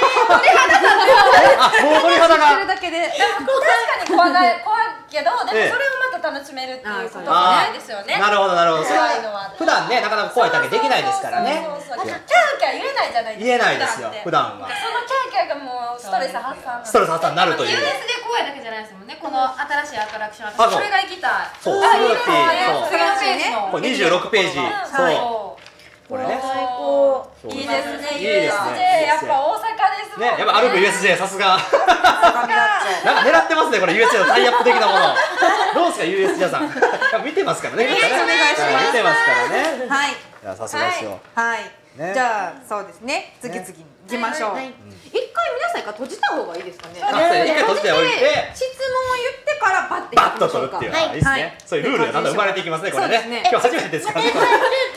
S2: あ、もう鳥肌
S6: それ
S2: が。
S6: だけで。
S3: 確かに怖い怖いけど、でもそ
S2: ええ
S3: れをまた楽しめるっていうことじゃ
S2: あ
S3: ないですよね。
S2: なるほどなるほど。それ
S3: 怖いのは
S2: 普段ねなかなか怖いだけできないですからね。
S3: そうそうそうそう。キャーキャー言えないじゃないですか。
S2: 言えないですよ
S3: って
S2: 普段は。
S3: そのキャーキャーがもうストレス発散。
S2: ストレス発散になるという。
S4: ユーエス で怖いだけじゃないですもんね。この新しいアトラクション、
S2: あそう
S4: 私それが行きたい。
S2: そう
S3: あ
S2: スヌーピー。
S3: いいですね
S2: そう。これにじゅうろくページ。そう。
S3: そ
S2: これね。
S5: 最高。
S2: そう
S3: いいですね。
S2: いいですね
S3: ユーエスジェー やっぱ大阪ですもん
S2: ね、やっぱ歩く ユーエスジェー さすが。
S6: 高見だっちゃう。
S2: なんか狙ってますねこれ ユーエスジェー のタイアップ的なもの。どうですか ユーエスジェー さん。見てますからね。
S6: お願いします
S2: 見てますからね。
S6: はい。
S2: いやさすがですよ。
S6: はい、
S2: ね
S6: じゃあそうですね次々に行きましょう、
S5: はいはい
S6: 一回皆さん一回閉じた方がいいですかね。
S2: あそう一回閉じておいて
S6: 質問を言ってからバッて
S2: バッと取るっていうのはいいです
S6: はい
S2: ね。そういうルールがだんだん生まれていきますねこれね。
S6: そうですね
S2: 今日初めてですからね。これ
S5: 今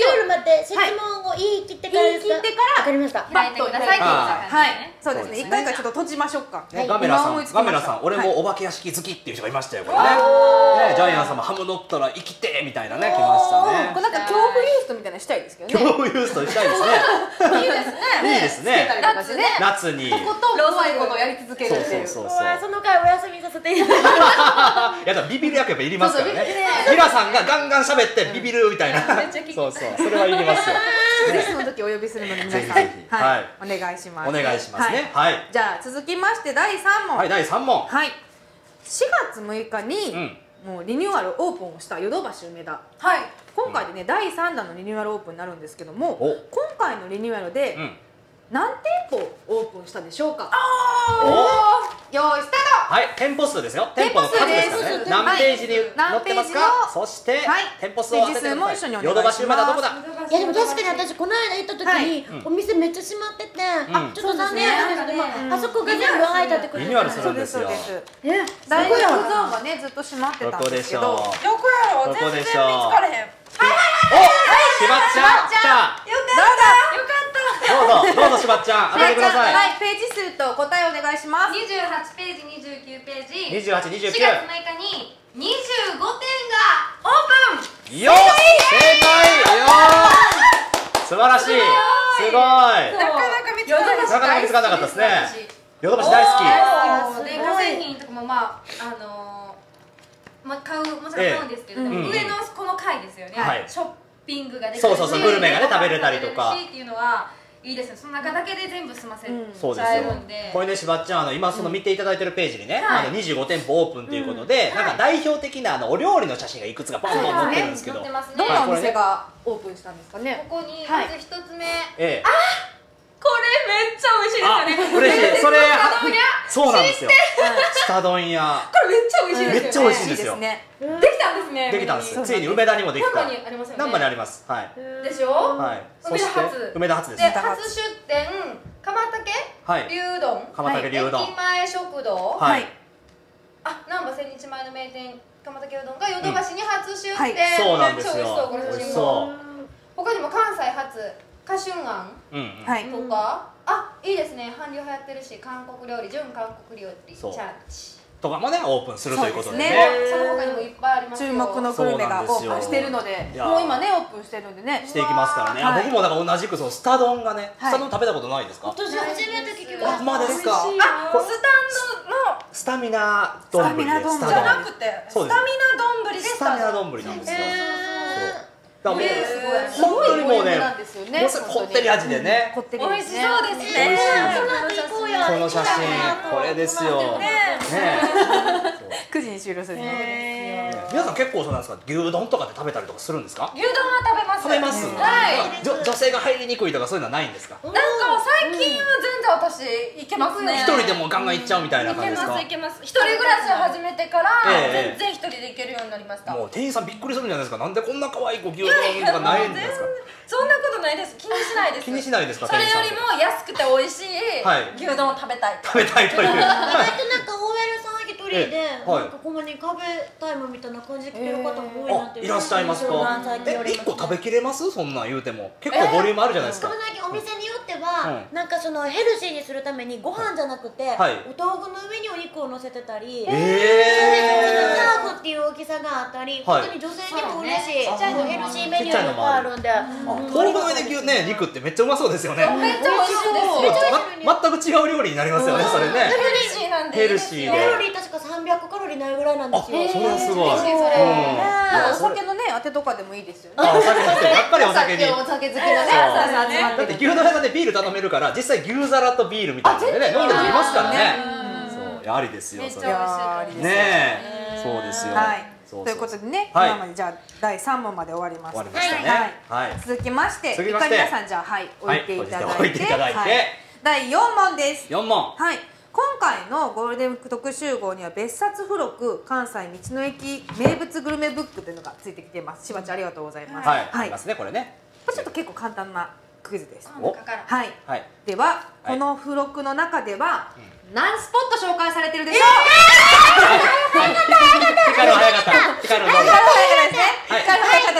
S5: ルール待って質問を言い切ってからですか。
S6: 言い切ってから
S5: わかりました。
S4: 開いてくださいっていう感じ
S6: はい
S4: ね。
S6: そうですね。一回からちょっと閉じましょうか。
S2: ガメラさん、ガメラさん、俺もお化け屋敷好きっていう人がいましたよ、これね。ね、ジャイアンさんもハム乗ったら生きてみたいなね、来ましたね。
S6: これなんか恐怖ユーストみたいなのしたいですけどね。
S2: 恐怖ユーストしたいですね。
S6: いいですね。
S2: いいですね。
S6: 夏ね。
S2: 夏に。
S6: とことん怖いことをやり続けるっていう。
S2: そうそうそうそう。
S5: その回お休みさせていただきます。
S2: いや、ビビる役やっぱいりますからね。ミラさんがガンガン喋ってビビるみたいな。そうそう、それはいりますよ。
S6: ゲストの時お呼びするので皆さん、
S2: ぜひぜひ
S6: はいお願いします。
S2: お願いしますね。はい。
S6: じゃあ続きましてだいさん問。
S2: はい、だいさん問。
S6: はい。しがつむいかにもうリニューアルオープンをしたヨドバシ梅田。
S3: はい。
S6: 今回でねだいさんだんのリニューアルオープンになるんですけども、今回のリニューアルで何店舗オープンしたでしょうか。用意スタート。
S2: はい、店舗数ですよ。店舗の数ですからね。何ページに載ってますか。そして店舗数を当ててください。ヨドバシ梅田どこだ。
S5: いやでも確かに私この間行った時にお店めっちゃ閉まってて、あちょっと残念なんですけど、あそこが全部開いたってことです。
S2: リニューアルするんですよ。
S6: 大学ゾーンがねずっと閉まってたんですけど、
S3: どこやろう。全然見つかれへん。
S2: お、しばっちゃん来た。
S3: よかった。よかった。
S2: どうぞどうぞしばっちゃん開けてください。
S6: はい、ページ数と答えお願いします。
S4: にじゅうはちページ、にじゅうきゅうページ、
S2: にじゅうはち、にじゅうきゅう。
S4: しがつむいかににじゅうごてんがオープン。
S2: よっ、正解よー。素晴らしい。すごい。
S3: なかなか見つからなかった。
S2: なかなか見つからなかったですね。ヨドバシ大好き。
S4: で家製品とかもまああのー、まあ買うもちろん買うんですけど、上のこの階ですよね。ショッピングができるし、
S2: そうそうそう、グルメがね食べれたりとか
S4: っていうのはいいですね。その中だけで全部済ませちゃえるんで。
S2: これね、しばっちゃん、あの今その見ていただいてるページにね、あのにじゅうごてんぽオープンということで、なんか代表的なあのお料理の写真がいくつかバンバン載ってるんですけど、
S4: 載ってますね。
S6: どんなお店がオープンしたんですかね。
S4: ここにまず一つ目、
S2: ええ、
S4: あ、これめっちゃ美味しいですよね。
S2: 嬉しい。それそうなんですよ。
S4: 下
S2: 丼屋。
S3: これめっちゃ美味しいですよね。
S2: めっちゃ美味しいですよ。
S3: できたんですね。
S2: できたんです。ついに梅田にもできた。
S4: 難波にありますよね。
S2: 難波にあります。はい。
S4: でしょ。
S2: はい。
S4: 梅田初。
S2: 梅田初です。
S4: で初出店蒲竹牛丼。
S2: 蒲竹牛丼。
S4: 駅前食堂。
S2: はい。
S4: あ、難波千日前の名店蒲竹うどんがヨドバシに初出店。
S2: そうなんですよ。
S4: これ写真も。他にも関西初カシュンアンとか。あ、いいですね。韓流流行ってるし、韓国料理、純韓国料理、チャーチ
S2: とかもねオープンするということでね。
S4: その他にもいっぱいありますよ。
S6: 注目のグルメがオープンしてるので、もう今ねオープンしてるんでね。
S2: していきますからね。僕もだから同じくそのスタ丼がね、スタ丼食べたことないですか？
S5: 私初めて聞きました。
S2: ほんまですか？
S3: あ、スタンドの
S2: スタミナ丼です。
S3: じゃなくてスタミナ丼で
S2: スタミナ丼なんですよ。だからもう
S6: すごい
S2: 本当にもうね、
S6: なんですよね。
S2: こってり味でね。
S6: こってり
S4: 美味しそうですね。
S2: 美味しい。この写真、これですよ。ね。
S6: くじに終了する。
S2: 皆さん結構そうなんですか。牛丼とかで食べたりとかするんですか？
S3: 牛丼は食べます。
S2: 食べます。はい。女性が入りにくいとかそういうのはないんですか？
S3: なんか最近は全然私いけますね。
S2: 一人でもガンガンいっちゃうみたいな感じですか？
S3: いけます。いけます。一人暮らしを始めてから全然一人で行けるようになりました。
S2: もう店員さんびっくりするんじゃないですか。なんでこんな可愛い子牛丼とかないんですか？
S3: そんなことないです。気にしないです。
S2: 気にしないですか？
S3: それよりも安くて美味しい牛丼を食べたい。
S2: 食べたいという。
S5: 意外となんか オーエル さん一人でなんかここにカフェタイムみたいな感じで来てる方も多いなって。
S2: いらっしゃいますか？え、一個食べきれます？そんなん言うても結構ボリュームあるじゃないですか。
S5: 最近お店によってはなんかそのヘルシーにするためにご飯じゃなくてお豆腐の上にお肉を乗せてたり、ハーフっていう大きさがあったり、本当に女性にも嬉しいヘルシーメニューがあるんで。
S2: 豆腐の上で牛ね肉ってめっちゃうまそうですよね。
S3: めっちゃ美味しいですよ。
S2: 全く違う料理になりますよね。それね。
S3: ヘルシーなんで。
S2: ヘルシーで。
S5: カロリー確かさんびゃくカロリーないぐらいなんですよ。
S2: それはすごい。
S6: お酒のね当てとかでもいいですよね。
S2: お酒やっぱりお酒に。
S6: お酒好きなね。
S2: だって牛丼屋さんでビール頼めるから実際牛皿とビールみたいなのでね飲んでもいますからね。そうありですよ。
S4: めっちゃ美味しい。
S2: ねえ、そうですよ。
S6: はい。ということでね、今までじゃあだいさん問まで終わります。
S2: 終わりましたね。はい。
S6: 続きましてゆかりなさんじゃあはい置いていただいて、
S2: 置いていただいて
S6: だいよん問です。
S2: よん問。
S6: はい。今回のゴールデンウィーク特集号には別冊付録関西道の駅名物グルメブックというのがついてきています。しばちゃんありがとうございます。
S2: はい。ありますねこれね。
S6: これちょっと結構簡単なクイズです。
S4: はい。
S6: はい。ではこの付録の中では何スポット紹介されてるでしょう？
S2: 光る早かった。光る早かった。
S6: 光る早かったですね。光る早かった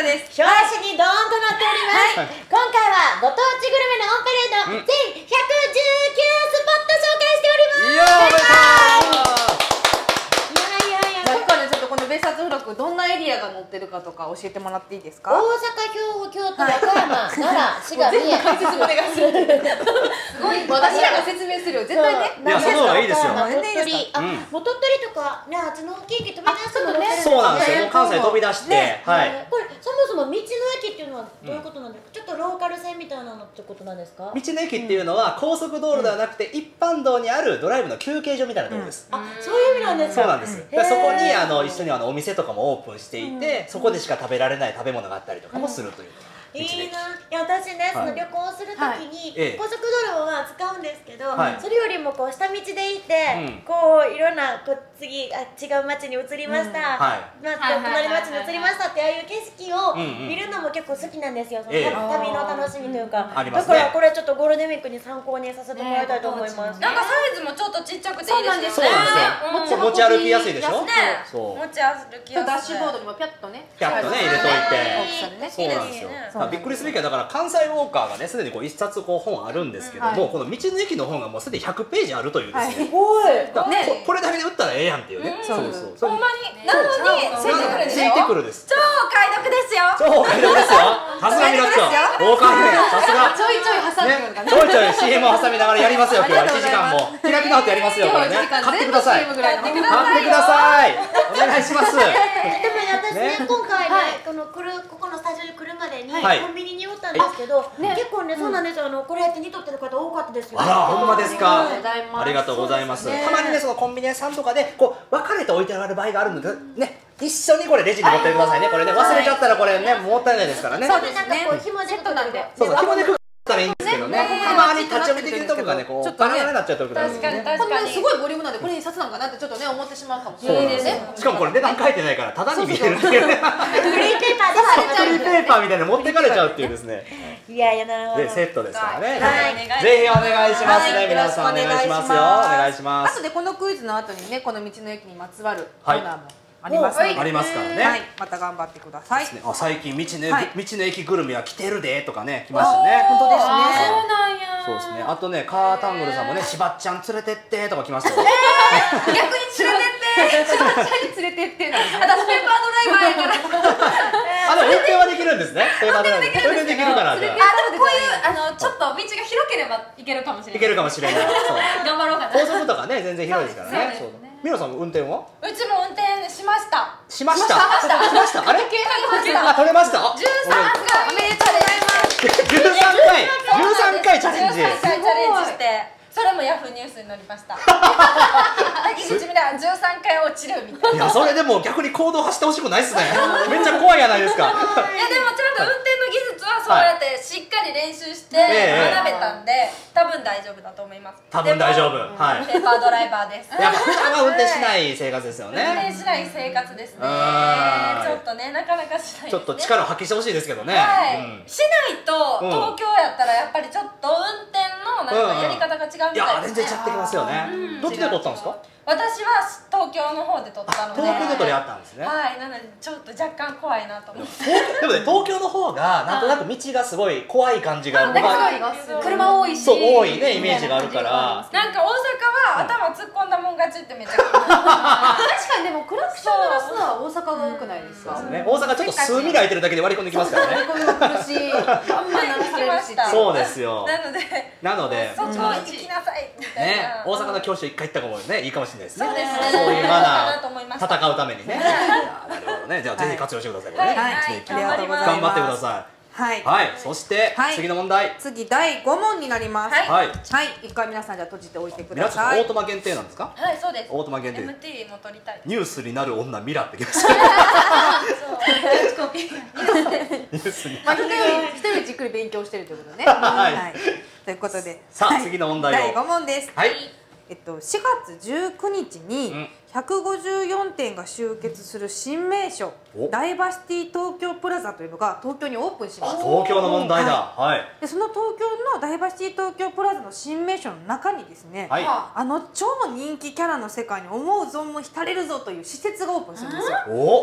S6: です。
S5: 表紙にドーンとなっております。今回はご当地グルメのオンパレード全ひゃくじゅうきゅうスポット紹介しております。
S2: いやー、おめでとう。
S5: いやいやいや、
S6: ここでちょっとこの別冊付録どんなエリアが載ってるかとか教えてもらっていいですか？
S5: 大阪、兵庫、京都、和歌山、奈良、滋賀、三重。
S6: 解説お願いする。すごい。私らが説明するよ。絶対ね。
S2: いや、その方がいいですよ。
S5: 鳥取、あ、もう鳥取とかね、あっちの近畿飛び出すものね。
S2: そうなんですよ。もう関西飛び出して、はい。
S5: これそもそも道の駅っていうのはどういうことなんですか？ちょっとローカル線みたいなのってことなんですか？
S2: 道の駅っていうのは高速道路ではなくて一般道にあるドライブの休憩所みたいなところです。
S5: あ、そういう意味なんですか？
S2: そうなんです。そこにあの一緒にあのお店とかもオープンしていて、そこでしか食べられない食べ物があったりとかもするという。
S5: いいな。いや、私ね、その旅行するときに高速道路をまあ使うんですけど、それよりもこう下道で行ってこういろんなこう次あ違う町に移りました、まあ隣の町に移りましたってああいう景色を見るのも結構好きなんですよ。その旅の楽しみというか。だからこれちょっとゴールデンウィークに参考にさせてもらいたいと思います。
S3: なんかサイズもちょっとちっちゃくていいです
S2: よね。そうなんですよ。持ち歩きやすいでしょ。
S3: そう。持ち歩きやすい。
S6: ダッシュボードにもピャッとね。
S2: ピャッとね入れといて。
S6: そう
S2: なんですよ。びっくりすべきはだから関西ウォーカーがねすでにこう一冊こう本あるんですけども、この道の駅の本がもうすでにひゃくページあるというですね。
S5: すごい。
S2: これだけで売ったらええやんっていうね。そうそう。
S3: ほんまに。なのについてくるでしょ。
S2: ついてくるです。
S3: 超解読ですよ。
S2: 超解読ですよ。さすがミラッチョ。ウォーカー姫。さすが。
S6: ちょいちょい挟む
S2: ね。ちょいちょい シーエム を挟みながらやりますよ。今日はいちじかんも開き直ってやりますよ。これね。買ってください。買ってください。お願いします。
S5: でも私ね今回ねこの来るここのスタジオに来るまでにコンビニに寄ったんですけど、結構ねそうなんですよ。あのこれ手に取ってる方多かったですよ。
S2: あら、ほんまですか。ありがとうございます。たまにねそのコンビニ屋さんとかでこう分かれて置いてある場合があるのでね、一緒にこれレジに持ってくださいね。これね忘れちゃったらこれねもったいないですからね。
S5: そうですね。こう紐でセットなんで。
S2: そうそう紐でくったらいいんですけどね。たまに立ち読みできるとこがねこうバラバラになっちゃうとこがあるんですね。
S6: こんなすごいボリュームなんでこれ印刷なんかなってちょっとね思ってしまうかもしれないですね。
S2: しかもこれ値段書いてないからただに見えるっていうね。
S5: フリーペーパーで
S2: フリーペーパーみたいな持ってかれちゃうっていうですね。
S5: いやいや、なるほど。
S2: でセットですからね。
S5: はい。
S2: ぜひお願いしますね。皆さんお願いしますよ。お願いします。
S6: あとでこのクイズの後にねこの道の駅にまつわるコーナーもありますので、
S2: ありますからね。
S6: はい、また頑張ってください。
S2: あ、最近道の駅道の駅グルメは来てるでとかね来ましたね。
S6: 本当ですね。
S3: そうなんや。
S2: そうですね。あとねカータングルさんもねしばっちゃん連れてってとか来ましたよ。
S3: 逆に連れてって。
S6: しばっちゃんに連れてってなんですね。
S3: 私ペーパードライバーやから。
S2: あ、でも運転はできるんですね。ペーパードライバー。運転できるからじゃあ。
S3: あ、でもこういうあのちょっと道が広ければいけるかもしれない。
S2: いけるかもしれない。そう。
S3: 頑張ろうかな。
S2: 高速とかね全然広いですからね。そう。ミロさん運転は？
S3: うちも運転しました。
S2: しました。しました。あれ？あ、取れました。
S3: じゅうさんかい。おめでとうございます。
S2: じゅうさんかい。じゅうさんかいチャレンジ。
S3: じゅうさんかいチャレンジして。それもヤフーニュースに載りました。滝口みたいなじゅうさんかい落ちるみたいな。
S2: いやそれでも逆に公道走ってほしくないっすね。めっちゃ怖いやないですか。
S3: いやでもちゃんと運転の技術はそうやってしっかり練習して学べたんで多分大丈夫だと思います。
S2: 多分大丈夫。はい。
S3: ペーパードライバーです。
S2: やっぱ普段は運転しない生活ですよね。
S3: 運転しない生活ですね。ちょっとねなかなかしない。
S2: ちょっと力を発揮してほしいですけどね。
S3: はい。しないと東京やったらやっぱりちょっと運転のなんかやり方が違う。
S2: いや全然違ってきますよね。どっちで撮ったんですか？
S3: 私は東京の方で撮ったので。
S2: 東京で撮りあったんですね。
S3: はい、なのでちょっと若干怖いなと思って。
S2: でもね東京の方がなんとなく道がすごい怖い感じが
S6: 車多いし、
S2: そう多いねイメージがあるから。
S3: なんか大阪は頭突っ込んだもん勝ちってめっちゃ。確
S6: かにでもクラクション鳴らすのは大阪が多くないですか？
S2: ね、大阪ちょっと数ミリ空いてるだけで割り込んできますからね。
S6: 割り込みも来るし、バンバン鳴らされるし。
S2: そうですよ。
S3: なので、
S2: なので、
S3: そっちも行きなさいみたいな。
S2: ね、大阪の教習一回行った方がねいいかもしれないですね。
S3: そうですね。
S2: そういうマナー戦うためにね。なるほどね。じゃあぜひ活用してください。
S3: はい、
S6: 頑張ります。
S2: 頑張ってください。はい、はい、そして次の問題。
S6: 次だいごもんになります。はい、はい、一回皆さんじゃ閉じておいてください。
S2: オートマ限定なんですか？
S3: はい、そうです。
S2: オートマ限定。
S3: エムティー も取りたい。
S2: ニュースになる女ミラってきました。
S3: そう。コピー。
S2: ニュースに。
S6: まあ一人一人でじっくり勉強してるということね。はい。ということで、
S2: さあ次の問題を。
S6: だいごもんです。
S2: はい。
S6: えっとしがつじゅうくにちにひゃくごじゅうよんてんが集結する新名所ダイバーシティ東京プラザというのが東京にオープンします。
S2: 東京の問題だ。はい。
S6: でその東京のダイバーシティ東京プラザの新名所の中にですね、
S2: はい、
S6: あの超人気キャラの世界に思う存分浸れるぞという施設がオープンするんですよ。
S2: お。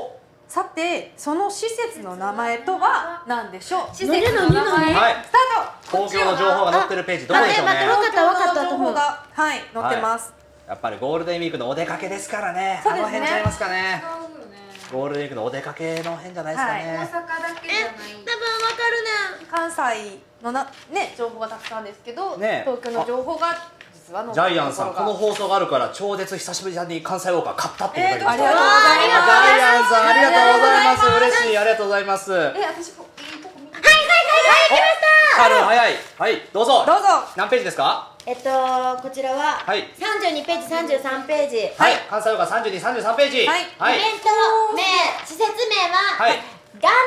S6: さてその施設の名前とは何でしょう。
S3: 施設の名前、
S2: はい、
S6: スタート。
S2: 東京の情報が載ってるページどこでしょうね。
S5: 分かった分かった
S6: 情報がはい載ってます。
S2: やっぱりゴールデンウィークのお出かけですからね。
S6: そうですね。
S2: あの辺ちゃいますかね。ゴールデンウィークのお出かけの辺じゃないですかね。
S4: 大阪だけじゃない。
S5: 多分分かるね。
S6: 関西のなね情報がたくさんですけど、
S2: ね
S6: 東京の情報が実は載って
S2: ジ
S6: るところが。
S2: ャイアンさん、この放送があるから超絶久しぶりに関西ウォーカー買ったっていうことで、
S6: ありがとうございます。
S2: ジャイアンさんありがとうございます。嬉しい、ありがとうございます。
S4: え、私こいいとこ見て。
S2: カル早い、はいどうぞ。
S6: どうぞ。
S2: 何ページですか。
S5: えっとこちらは
S2: はい
S5: さんじゅうにページさんじゅうさんページ。
S2: はい、関西ウォーカーさんじゅうに、さんじゅうさんページ。
S6: はい
S2: はい、
S5: イベント名、施設名は、
S2: はい
S5: ガンダム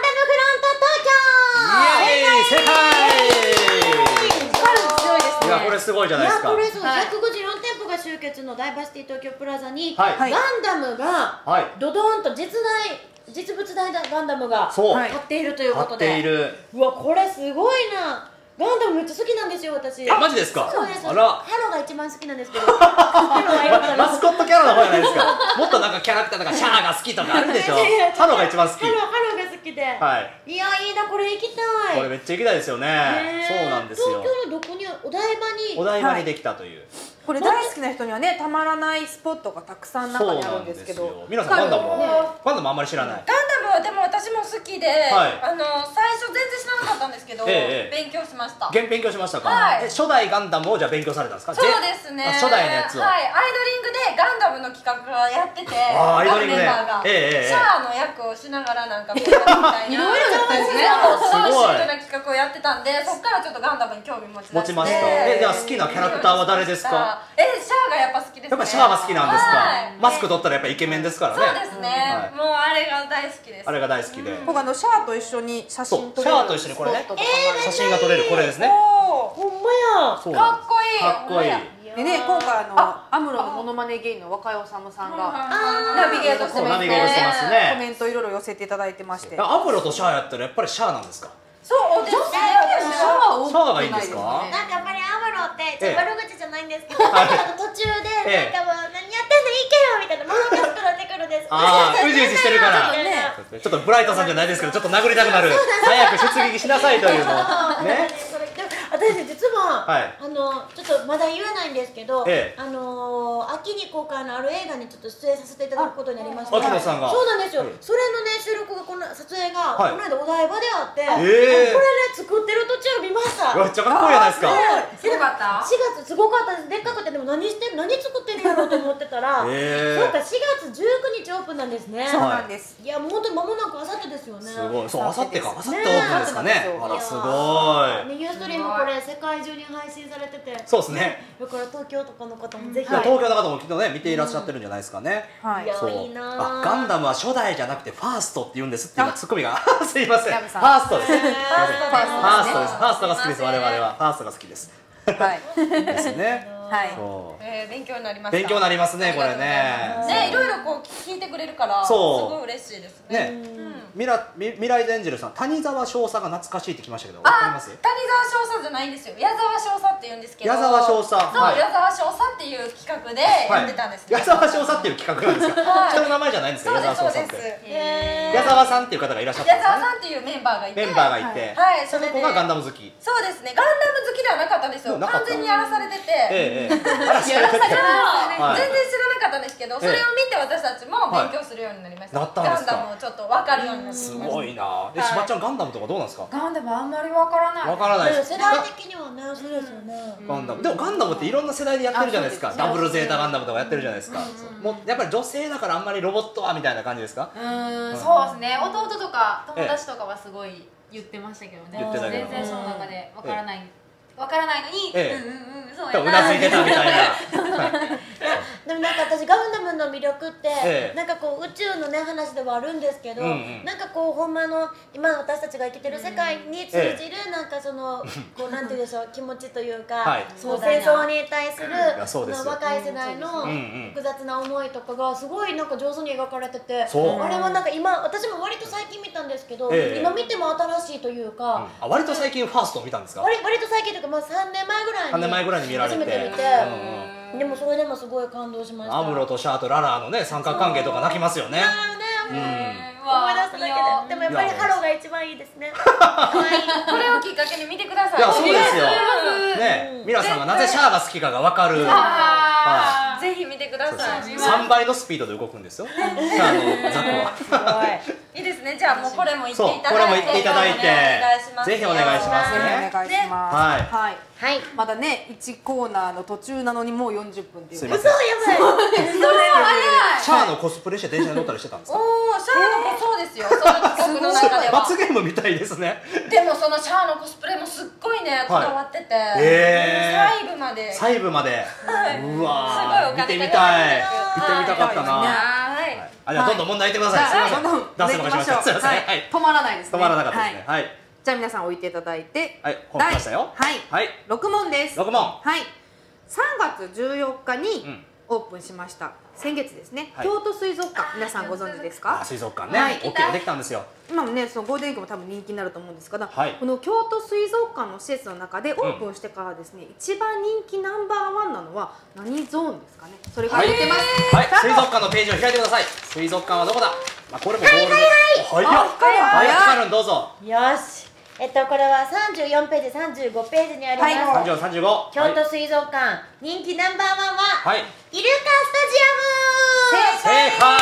S5: フロント東京。
S2: イエーイ、世界。
S6: 強いですね。
S2: いやこれすごいじゃないですか。
S5: いやこれそう、
S6: はい
S5: ひゃくごじゅうよん店舗が集結のダイバーシティ東京プラザに、
S2: はい
S5: ガンダムが
S2: はい
S5: ドドーンと実大実物大ガンダムが
S2: そう、
S6: はい
S5: 立っているということ
S2: 買ってい
S5: で、
S2: る。
S5: うわこれすごいな。ガンダムめっちゃ好きなんですよ私。
S2: あ、マジですか。
S5: そうです。
S2: あら。
S5: ハロが一番好きなんですけど。ハロがいるから。
S2: マスコットキャラの方じゃないですか。もっとなんかキャラクターとかシャアが好きとかあるでしょ。ハロが一番好き。
S5: ハロハロが好きで。
S2: はい。
S5: いやいいなこれ行きたい。
S2: これめっちゃ行きたいですよね。
S5: ね
S2: そうなんですよ。
S5: 東京のどこにお台場に。
S2: お台場にできたという。
S6: これ大好きな人にはねたまらないスポットがたくさん中にあるんですけど。
S2: そうなんですよ。皆さんガンダム
S6: ね
S2: はガンダムあんまり知らない。
S3: ガンダムはでも私も好きで、
S2: はい
S3: あの最初全然知らなかったんですけど、
S2: ええ
S3: 勉強しました。
S2: 現勉強しましたか。
S3: はい
S2: え初代ガンダムをじゃあ勉強されたんですか。
S3: そうですね。
S2: あ初代のやつを。
S3: はい、アイドリングでガンダムの企画がやってて、
S2: あーアイドリングで
S3: メンバーが、
S2: ええええ
S3: シャアの役をしながらなんかこうやるみたいな。いろいろやったんですね。すごいシュールな企画をやってたんで、そっからちょっとガンダムに興味持ち出して。
S2: 持ちました。えじゃあ好きなキャラクターは誰ですか。
S3: え、シャアがやっぱ好きですね。
S2: やっぱシャアが好きなんですか。
S3: はい
S2: マスク取ったらやっぱイケメンですからね。
S3: そうですね。もうあれが大好きです。
S2: あれが大好きで。
S6: 僕あのシャアと一緒に写真撮れる
S2: そうシャアと一緒にこれね
S6: スポットとかもある
S2: 写真が撮れるこれですね。
S5: ほんまや。
S2: そう
S3: かっこいい。
S2: かっこいい。
S6: でね今回あのアムロのモノマネ芸人の若井おさむさんが
S3: ナビゲートしてますね。
S2: ナビゲートしてますね
S6: コメントいろいろ寄せていただいてまして。
S2: アムロとシャアやったらやっぱりシャアなんですか。
S3: そうですね。
S6: シャア多く
S2: シャアがいいん
S6: ない
S2: ですか
S5: なんかやっぱりアムロってちょっと悪口じゃないんですけど、
S2: はい
S5: なんか途中で
S2: ええ
S5: なんかもう何やってんのいけよみたいなものが作られてくるんです。
S2: ああうじうじしてるから
S5: みたいな
S2: ちょっとブライトさんじゃないですけどちょっと殴りたくなる早く出撃しなさいというのね。
S5: それでも私実は、
S2: はい
S5: あのちょっとまだ言えないんですけど、
S2: ええ
S5: あのー秋に公開のある映画にちょっと出演させていただくことになりまして、
S2: 秋野さんが
S5: そうなんですよ、
S2: はい
S5: それのね収録がこの撮影が、
S2: はい
S5: この間お台場であって、
S2: ええ
S5: これね作ってる途中見ました。
S2: めっちゃかっこいいじゃないですか。
S3: すごかった。
S5: しがつすごかったです。でっかくてでも何してる何作ってるんやろうと思ってたら、
S2: ええ
S5: そうかしがつじゅうくにちオープンなんですね。
S6: そうなんです。
S5: いやもう本当に間もなくあさってですよね。
S2: すごい。そう、あさってか。あさってオ
S5: ね
S2: ープンですかね。あら、すごい。
S5: ニューストリームこれ世界中に配信されてて、
S2: そうですね。
S5: だから東京とかの方もぜひ、
S2: いや東京の方もきっとね、見ていらっしゃってるんじゃないですかね。
S6: はい
S5: いや
S2: そう
S5: いいなぁ
S2: あ、ガンダムは初代じゃなくてファーストって言うんですっていうツッコミがすいません。フ
S6: ヤブさん
S2: ァーストです。すいませんフ
S6: ファーストです
S2: ァーストです。ファーストが好きです。我々はファーストが好きです。
S6: はい
S2: ですね。
S6: はい
S2: そう。
S3: えー、勉強になりました。
S2: 勉強になりますね、これね。
S3: ね、いろいろこう聞いてくれるから、す
S2: そう
S3: ごい嬉しいですね。
S2: ね、未来未来デンジェルさん、谷沢少佐が懐かしいってきましたけど、わかり
S3: あ
S2: ます？、
S3: 谷沢少佐じゃないんですよ。矢沢少佐って言うんですけど。
S2: 矢沢少佐
S3: そう、
S2: はい
S3: 矢沢少佐っていう企画でやってたんですね。
S2: 矢沢少佐っていう企画なんですか？
S3: はい
S2: 人の名前じゃないんですか？
S3: そうです、
S2: 矢沢
S3: そうです。
S2: 少佐って。
S3: へ
S2: 矢沢さんっていう方がいらっしゃったん
S3: 矢
S2: ですね。
S3: 沢さんっていうメンバーがいて。
S2: メンバーがいて、
S3: はい、
S2: その子がガンダム好き。
S3: そうですね、ガンダム好きではなかったんですよ。
S2: なかった
S3: 完全にやらされてて。
S2: ええええ。あら、知らなかった。はい
S3: 全然知らなかったんですけど、それを見て私たちも勉強するようになりました。
S2: はいなったんですか
S3: ガンダムをちょっと分かるようになりました。
S2: すごいな。え、しばちゃんガンダムとかどうなんですか？
S4: ガンダムあんまりわからない。
S2: わからないです。
S5: 世代的にはねそうですよね。
S2: ガンダムでもガンダムっていろんな世代でやってるじゃないですか。ダブルゼータガンダムとかやってるじゃないですか。もうやっぱり女性だからあんまりロボットはみたいな感じですか？
S4: うーん、そうですね。弟とか友達とかはすごい言ってましたけどね。
S2: 言ってたけど
S4: 全然その中でわからない。わからないのに、
S2: ええ
S4: うんうんうん、そう
S2: 多分う
S4: やな。
S2: なずいてたみたいな。
S5: でもなんか私ガンダムの魅力って、
S2: ええ
S5: なんかこう宇宙のね話ではあるんですけど、
S2: うんうん
S5: なんかこうほんまの今の私たちが生きてる世界に通じるなんかその、こうなんて言うんでしょう気持ちというか、
S2: はい
S5: そう戦争に対する、
S2: やそうです
S5: の若い世代の
S2: うんうん
S5: 複雑な思いとかがすごいなんか上手に描かれてて、
S2: そう
S5: あれはなんか今私も割と最近見たんですけど、
S2: ええ
S5: 今見ても新しいというか、
S2: あ、割と最近ファーストを見たんですか？
S5: 割割と最近というかまあさんねんまえぐらいに
S2: さんねんまえぐらいに見られて
S5: 初めて見て、
S2: うん
S5: でもそれでもすごい感動しました。
S2: アムロとシャアとララーのね三角関係とか泣きますよね。
S5: あーねもう
S2: うん
S5: 思い出でもやっぱりハローが一番いいですね。
S3: これをきっかけに見てください。
S2: いやそうですよね。皆さんがなぜシャアが好きかが分かる。
S3: ぜひ見てください。
S2: さんばいのスピードで動くんですよ、シャアのザクは。
S3: いいですね。じゃあもうこれも言っていただいて、
S2: これも言っていただいて、ぜひお願いしますね。
S6: お願いします。
S2: はい
S6: はい
S5: はい。
S6: まだねいちコーナーの途中なのにもうよんじゅっぷんっていう。
S2: すいません。
S5: 嘘やばい。
S2: シャアのコスプレして電車に乗ったりしてたんですか。
S3: おお、シャアのそうですよ。その企画の中では。
S2: 罰ゲームみたいですね。
S3: でもそのシャアのコスプレもすっごいねこだわってて、
S2: ええ。
S3: 細部まで。
S2: 細部まで。うわ。
S3: すごいお金
S2: 見てみたい。見てみたかったな。
S3: はい。
S2: あ、じゃあどんどん問題言ってください。すみません。脱線ばかしました。すみません。はい。
S6: 止まらないですね。
S2: 止まらなかったですね。はい。
S6: じゃあ皆さん置いていただいて、
S2: はい、本来ましたよ。
S6: はい、はい、六問です。
S2: 六問。
S6: はい。さんがつじゅうよっかにオープンしました。先月ですね。京都水族館、皆さんご存知ですか？
S2: 水族館ね。大きくできたんですよ。
S6: 今もね、そのゴールデンウィークも多分人気になると思うんですが、
S2: はい、
S6: この京都水族館の施設の中でオープンしてからですね、一番人気ナンバーワンなのは何ゾーンですかね？それが出てます。
S2: はい、水族館のページを開いてください。水族館はどこだ？まあこれもゴールデン。はいはいはい。はい、カルンどうぞ。
S5: よし。えっとこれはさんじゅうよんページ、さんじゅうごページにあります。
S2: さんじゅうよん、さんじゅうご。
S5: 京都水族館人気ナンバーワンは
S2: はい。
S5: イルカスタジアム。
S2: 正解。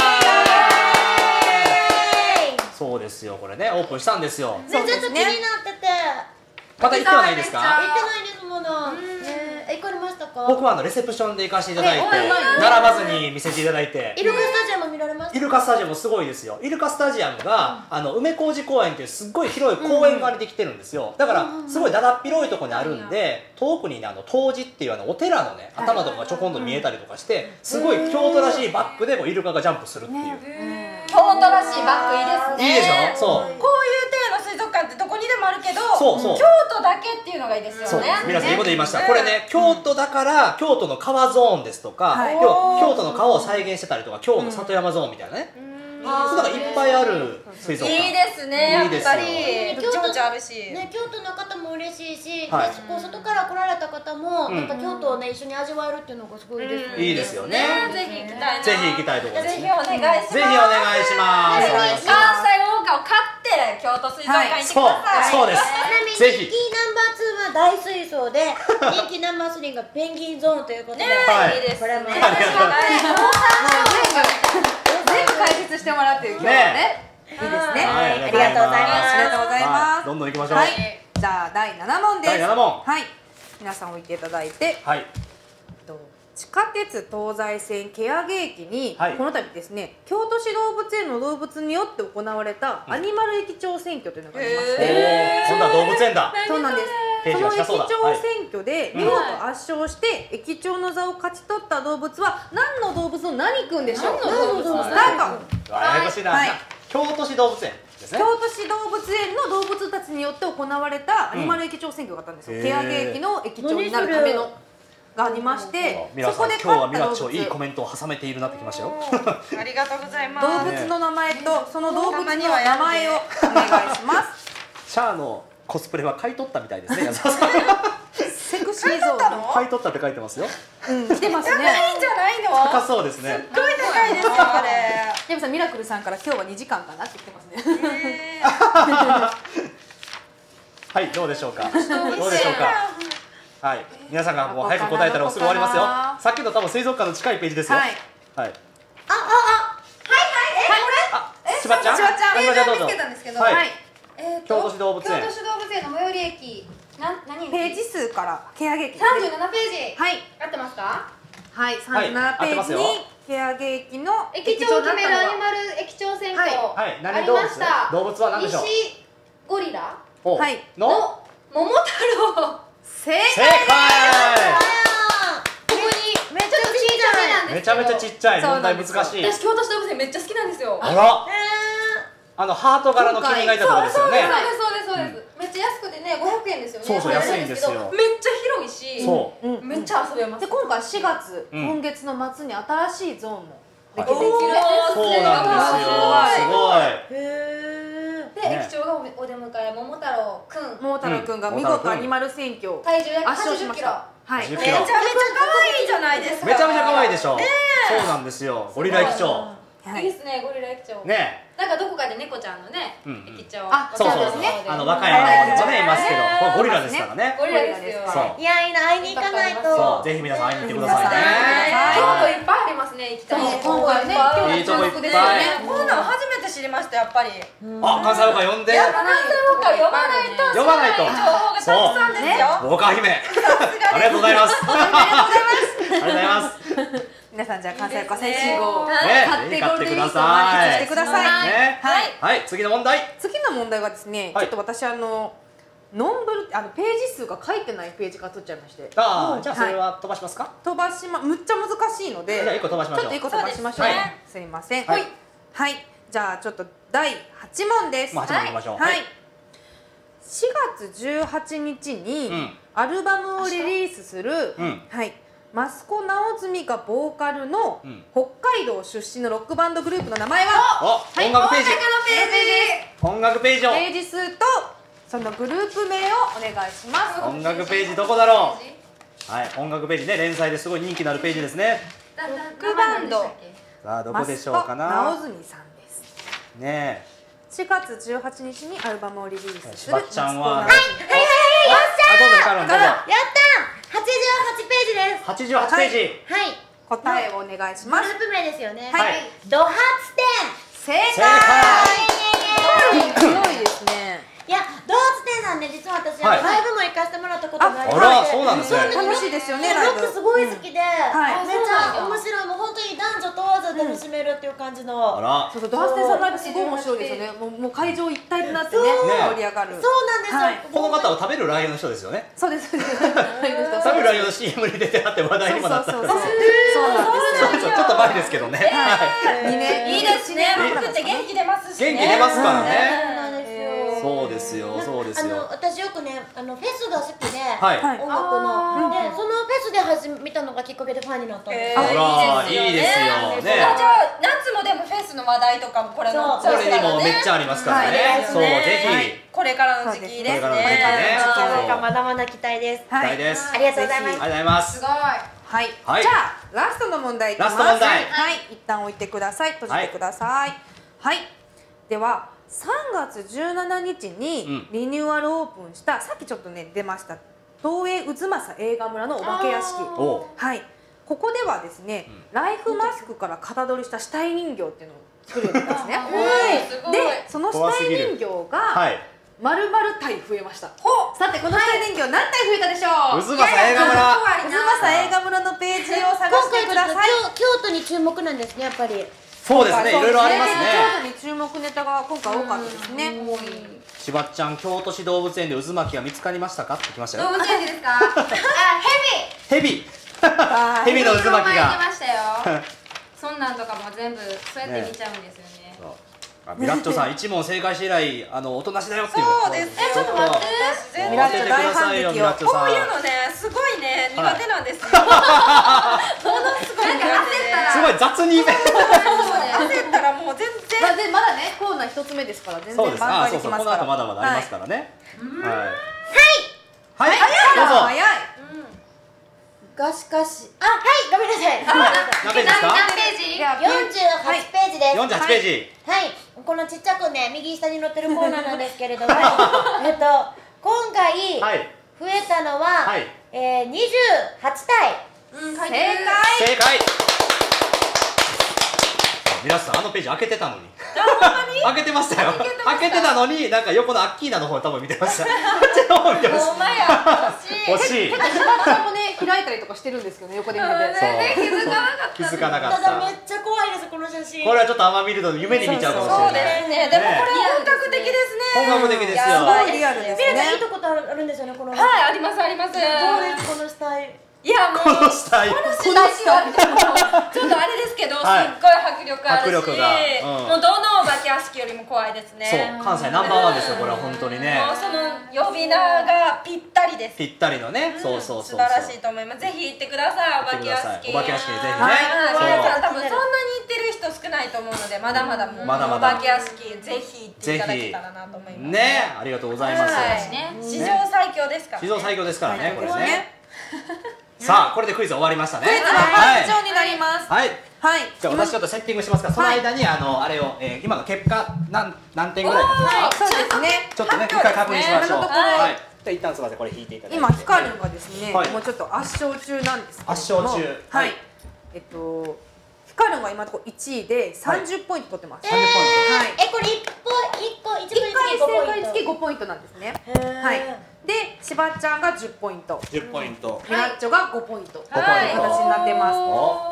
S2: そうですよ、これねオープンしたんですよ。
S5: ね、ちょっと気になってて。
S2: また行ってはないですか？
S5: 行ってないですもの。え、行かれましたか？
S2: 僕はあのレセプションで行かせていただいて、並ばずに見せていただいて。
S5: イルカスタジアム見られました？
S2: イルカスタジアムすごいですよ。イルカスタジアムがあの梅小路公園っていうすっごい広い公園側にできてるんですよ。だからすごいだだっ広いところにあるんで、遠くにねあの東寺っていうあのお寺のね頭とかがちょこんと見えたりとかして、すごい京都らしいバックでもイルカがジャンプするっていう。
S3: 京都らしいバックいいですね。
S2: いいでしょ？そう。
S3: こういう体の水族館ってどこにでもあるけど、
S2: そうそう。
S3: 京都だけっていうのがいいですよね。
S2: 皆さんいいこと言いました。これね京都だから京都の川ゾーンですとか、要は京都の川を再現してたりとか、京都の里山ゾーンみたいなね。そういうのがいっぱいある水族館。
S3: いいですね。やっぱり情緒あるし。
S5: ね、京都の方も嬉しいし、こう外から来られた方もなんか京都をね一緒に味わえるっていうのがすごいですね。
S2: いいですよね。
S3: ぜひ行きたいな。
S2: ぜひ行きたいところです。
S3: ぜひお願いします。
S2: ぜひお願いします。
S3: 関西ウォーカーを買って京都水族館行ってください。
S2: そうです。
S5: ぜひ。人気ナンバーツーは大水槽で、人気ナンバースリーがペンギンゾーンということで、
S3: いいです。
S5: これも
S6: 全部解説してもらってる今日はね。いいですね。
S5: ありがとうございます。
S6: ありがとうございます。
S2: どんどん行きましょう。
S6: はい。じゃあだいなな問です。
S2: だいなな問。
S6: はい。皆さん置いていただいて。
S2: はい。
S6: 地下鉄東西線蹴上駅に、はい、この度ですね京都市動物園の動物によって行われたアニマル駅長選挙というのがありまして、
S2: えー、そんな動物園だ。
S6: そうなんです。その駅長選挙で見事圧勝して駅長の座を勝ち取った動物は何の動物の何君でしょう？
S3: 何の動物
S6: なんか
S2: ややこしいな。京都市動物園ですね。
S6: 京都市動物園の動物たちによって行われたアニマル駅長選挙があったんですよ。蹴上駅の駅長になるための。がありまして、
S2: そこで今日はミラチョいいコメントを挟めているなってきましたよ。
S3: ありがとうございます。
S6: 動物の名前とその動物の名前をお願いします。
S2: シャアのコスプレは買い取ったみたいですね。矢沢さん。
S6: セクシーゾーン
S2: 買い取ったって書いてますよ。
S6: うん、来てますね。
S3: 高いんじゃないの？
S2: 高そうですね。
S3: すっごい高いですよあれ。
S6: でもさミラクルさんから今日はにじかんかなって言ってますね。
S2: はい、どうでしょうか。どうでしょうか。はい、皆さんがもう早く答えたらすぐ終わりますよ。さっきの多分水族館の近いページですよ。はい。はい。
S5: あ、あ、あ、はいはい、え、これ？
S2: あ、しばちゃん。しばちゃん。
S4: 映像見つけたんですけど。はい。えっと
S2: 京都市動物園。
S4: 京都市動物園の最寄り駅。な、何？
S6: ページ数から蹴上駅。
S4: 三十七ページ。
S6: はい。
S4: 合ってますか？
S6: はい、三十七ページに蹴上駅の
S4: 駅長を決めるアニマル駅長選挙。
S2: はい。
S4: ありました。
S2: 動物は何でしょう？
S4: 西ゴリラ。
S6: はい。
S2: の
S4: 桃太郎。
S6: 正解。
S2: 正解。
S4: ここにめっちゃちっちゃいなんです。
S2: めちゃめちゃちっちゃい。問題難しい。
S3: 私京都市動物園めっちゃ好きなんですよ。
S2: あら。あのハート柄の君がいたところですよね。
S4: そうですそうですそうです。めっちゃ安くてねごひゃくえんですよね。
S2: そうそう安いんですよ。
S3: めっちゃ広いし。
S2: そう。
S3: めっちゃ遊べます。
S6: で今回しがつ今月の末に新しいゾーンもできている。
S2: そうなんですよ。すごい。
S4: へえ。で駅長がお出迎え桃太郎くん。
S6: 桃太郎くんが見事アニマル選挙
S4: 体重約
S6: 圧勝しました。はい。
S3: めちゃめちゃ可愛いじゃないですか。
S2: めちゃめちゃ可愛いでしょ。そうなんですよ。ゴリラ駅長。
S4: いいですねゴリラ駅長。
S2: ね。
S4: なんかどこかでで猫ちゃんのね駅長、
S2: そうそうそう、あの和歌山の方でもねいますけど、これゴリラですからね。
S4: ゴリラですよ。
S5: いや、いいな、会いに行かないと。
S2: そう、ぜひ皆さん会いに行ってくださいね。
S4: 京都いっぱいありますね、行きたい。
S3: 今回ね、
S2: いいとこいっぱい。
S3: こんなの初めて知りました、やっぱり。
S2: あ、関西和歌呼んで。
S3: 関西和歌呼ばないと。
S2: 呼ばないと。
S3: 情報がたくさんですよ。
S2: 大川姫。ありがとうございます。ありがとうございます。
S6: 皆さんじゃあ関西和歌最新号を
S2: 買ってゴールデンウィークを
S6: 満喫してください。
S2: はいはい、次の問題。
S6: 次の問題はですね、ちょっと私あのノンブルあのページ数が書いてないページから取っちゃいまして。
S2: ああ、じゃあそれは飛ばしますか？
S6: 飛ばしま、むっちゃ難しいので、
S2: じゃあ一個飛ばしましょう。
S6: ちょっと一個飛ばしましょう。すいません。はいはい、じゃあちょっとだいはち問です。
S2: はち問いきましょう。
S6: はい。しがつじゅうはちにちにアルバムをリリースする、はい、益子直澄がボーカルの北海道出身のロックバンドグループの名前は？
S2: お、音楽ページ。音楽ページを。
S6: ページ数とそのグループ名をお願いします。
S2: 音楽ページどこだろう？はい、音楽ページね、連載ですごい人気のあるページですね。
S3: ロックバンド。
S2: さあどこでしょうかな。
S6: 直澄さんです。
S2: ねえ。
S6: しがつじゅうはちにちにアルバムをリリースする。
S2: しばちゃんは。
S5: はいはいはい。
S2: あ、どうぞカロンどうぞ。
S5: やった。はちじゅうはちページです。
S2: はちじゅうはちページ。
S5: はい。
S6: 答えをお願いします。
S5: グループ名ですよね。
S6: はい。
S5: ドハツ
S6: テン。正解。強いですね。
S5: いや、ドハツテンさんね、実は私ライブも行かせてもらったことがあり
S2: あら、そうなんですね。
S6: 楽しいですよね。
S5: ロックすごい好きで、めっち
S6: はい
S5: ゃ面白い、もう本当に男女問わず楽しめるっていう感じの。
S2: あら。
S6: そうそう、ドハツテンさんライブすごい面白いですよね。もうもう会場一体となってね、盛り上がる。
S5: そうなんですよ。
S2: この方は食べるライオンの人ですよね。
S6: そうです。食べ
S2: るライオンの シーエム に出てあって話題にもなった。そう
S6: そうそう。そうなんですよ。
S2: ちょっと前ですけどね。
S6: にねん
S3: いいですね。ロックって元気出ますしね。
S2: 元気出ますからね。
S5: そうなんですよ。
S2: そうですよ、そうですよ。
S5: 私よくね、あのフェスが好きで、
S2: はい、
S5: 音楽ので、そのフェスで初め見たのがきっかけでファンになったんです。
S2: あら、いいですよね。
S3: じゃあ夏もでもフェスの話題とかもこれの
S2: これにもめっちゃありますからね。そう、ぜひ
S3: これからの時期ですね。
S5: まだまだ期待です。
S2: 期待です。
S5: ありがとうございます。
S2: ありがとうございます。
S4: すごい。
S6: はい。じゃあラストの問題いきます。
S2: ラスト問題。
S6: はい。一旦置いてください。閉じてください。はい。ではさんがつじゅうしちにちにリニューアルオープンしたさっきちょっとね出ました東映渦政映画村のお化け屋敷。はい。ここではですね、ライフマスクから型取りした死体人形っていうのを作るんですね。で、その死体人形が丸々体増えました。さてこの死体人形何体増えたでしょう？
S2: 渦政映画村。
S6: 渦政映画村のページを探してください。
S5: 京都に注目なんですね、やっぱり。
S2: そうですね、いろいろありますね。
S6: 京都に注目ネタが今回多かったですね。
S2: しばっちゃん、京都市動物園で渦巻きが見つかりましたかって来ましたよ。
S4: 動物園ですか？あ、ヘビ。
S2: ヘビ。ヘビの渦巻きが。
S4: ましたよ。そんなんとかも全部そうやって見ちゃうんですよね。
S2: ミラッチョさん一問正解して以来あのおとなしだよっていう。
S3: そうです。え、ちょっと待って。
S6: ミラッチョ大反撃を。
S3: こういうのね、すごいね苦手なんですよ。ものすごい苦手で。
S2: すごい雑に。
S3: 焦ったらもう全然。
S6: まあでまだねコーナー一つ目ですから全然挽回できますから。
S2: この後まだまだありますからね。
S5: はい。
S2: はい。どうぞ。
S6: 早い。
S5: がしかし、あ、はい、ごめんなさい。
S2: 何ページですか？
S4: 何ページ？
S5: よんじゅうはちページです。
S2: よんじゅうはちページ。
S5: はい、このちっちゃくね、右下に載ってるコーナーなんですけれども、えっと今回増えたのはえにじゅうはちたい。
S6: 正解。
S2: 正解。皆さんあのページ開けてたのに。開けてましたよ。開けてたのになんか横のアッキーナの方多分見てました。こっちの方見てました。
S3: ほんまや。
S2: 欲しい。
S6: しばっちゃんもね開いたりとかしてるんですけどね横で見てて。
S2: そう。
S3: 気づかなかった。
S2: 気づかなかった。
S5: ただめっちゃ怖いですこの写真。
S2: これはちょっとあんま見ると夢に見ちゃうかもしれない。
S3: そうですね。でもこれ本格的ですね。
S2: 本格的ですよ。
S6: すごいリアルです
S5: 皆さんいい
S6: ね。
S5: とことあるんですよねこの。
S3: はい、ありますあります。
S5: どうですこのスタイル。
S3: いやもう
S2: このスタイル。
S3: このスタイルはちょっとあれですけど、すっごい迫力あるし、もうどのお化け屋敷よりも怖いですね。
S2: そう、関西ナンバーワンですよこれは本当にね。
S3: もうその呼び名がぴったりです。
S2: ぴったりのね、そうそうそう。
S3: 素晴らしいと思います。ぜひ行ってくださいお化け屋敷。
S2: お化け屋敷ぜひね。
S3: 皆さん多分そんなに行ってる人少ないと思うので、まだまだもうお化け屋敷ぜひ行っていただけたらなと思います。
S2: ね、ありがとうございます。
S3: 史上最強ですから。
S2: 史上最強ですからねこれね。 さあこれでクイズ終わりましたね。
S6: クイズは以上になります。
S2: はい
S6: はい、
S2: じゃあ私ちょっとセッティングしますからその間にあのあれをえ今の結果何何点ぐらいなんですか。
S6: そうですね、
S2: ちょっとね一回確認しましょう。
S6: はい、
S2: じゃあ一旦すみませんこれ引いていただいて。
S6: 今ヒカルがですね、もうちょっと圧勝中なんですけども、
S2: 圧勝中。
S6: はい。えっとヒカルは今のところいちいでさんじゅっポイント取ってます。
S2: さんじゅっポイント。
S6: はい。
S5: えこれ一個一個一
S6: いっかい正解付きごポイントなんですね。はい。で、しばちゃんがじゅっポイント、
S2: じゅっポイント、
S6: ミナッチョがごポイントという
S2: はい
S6: 形になってます。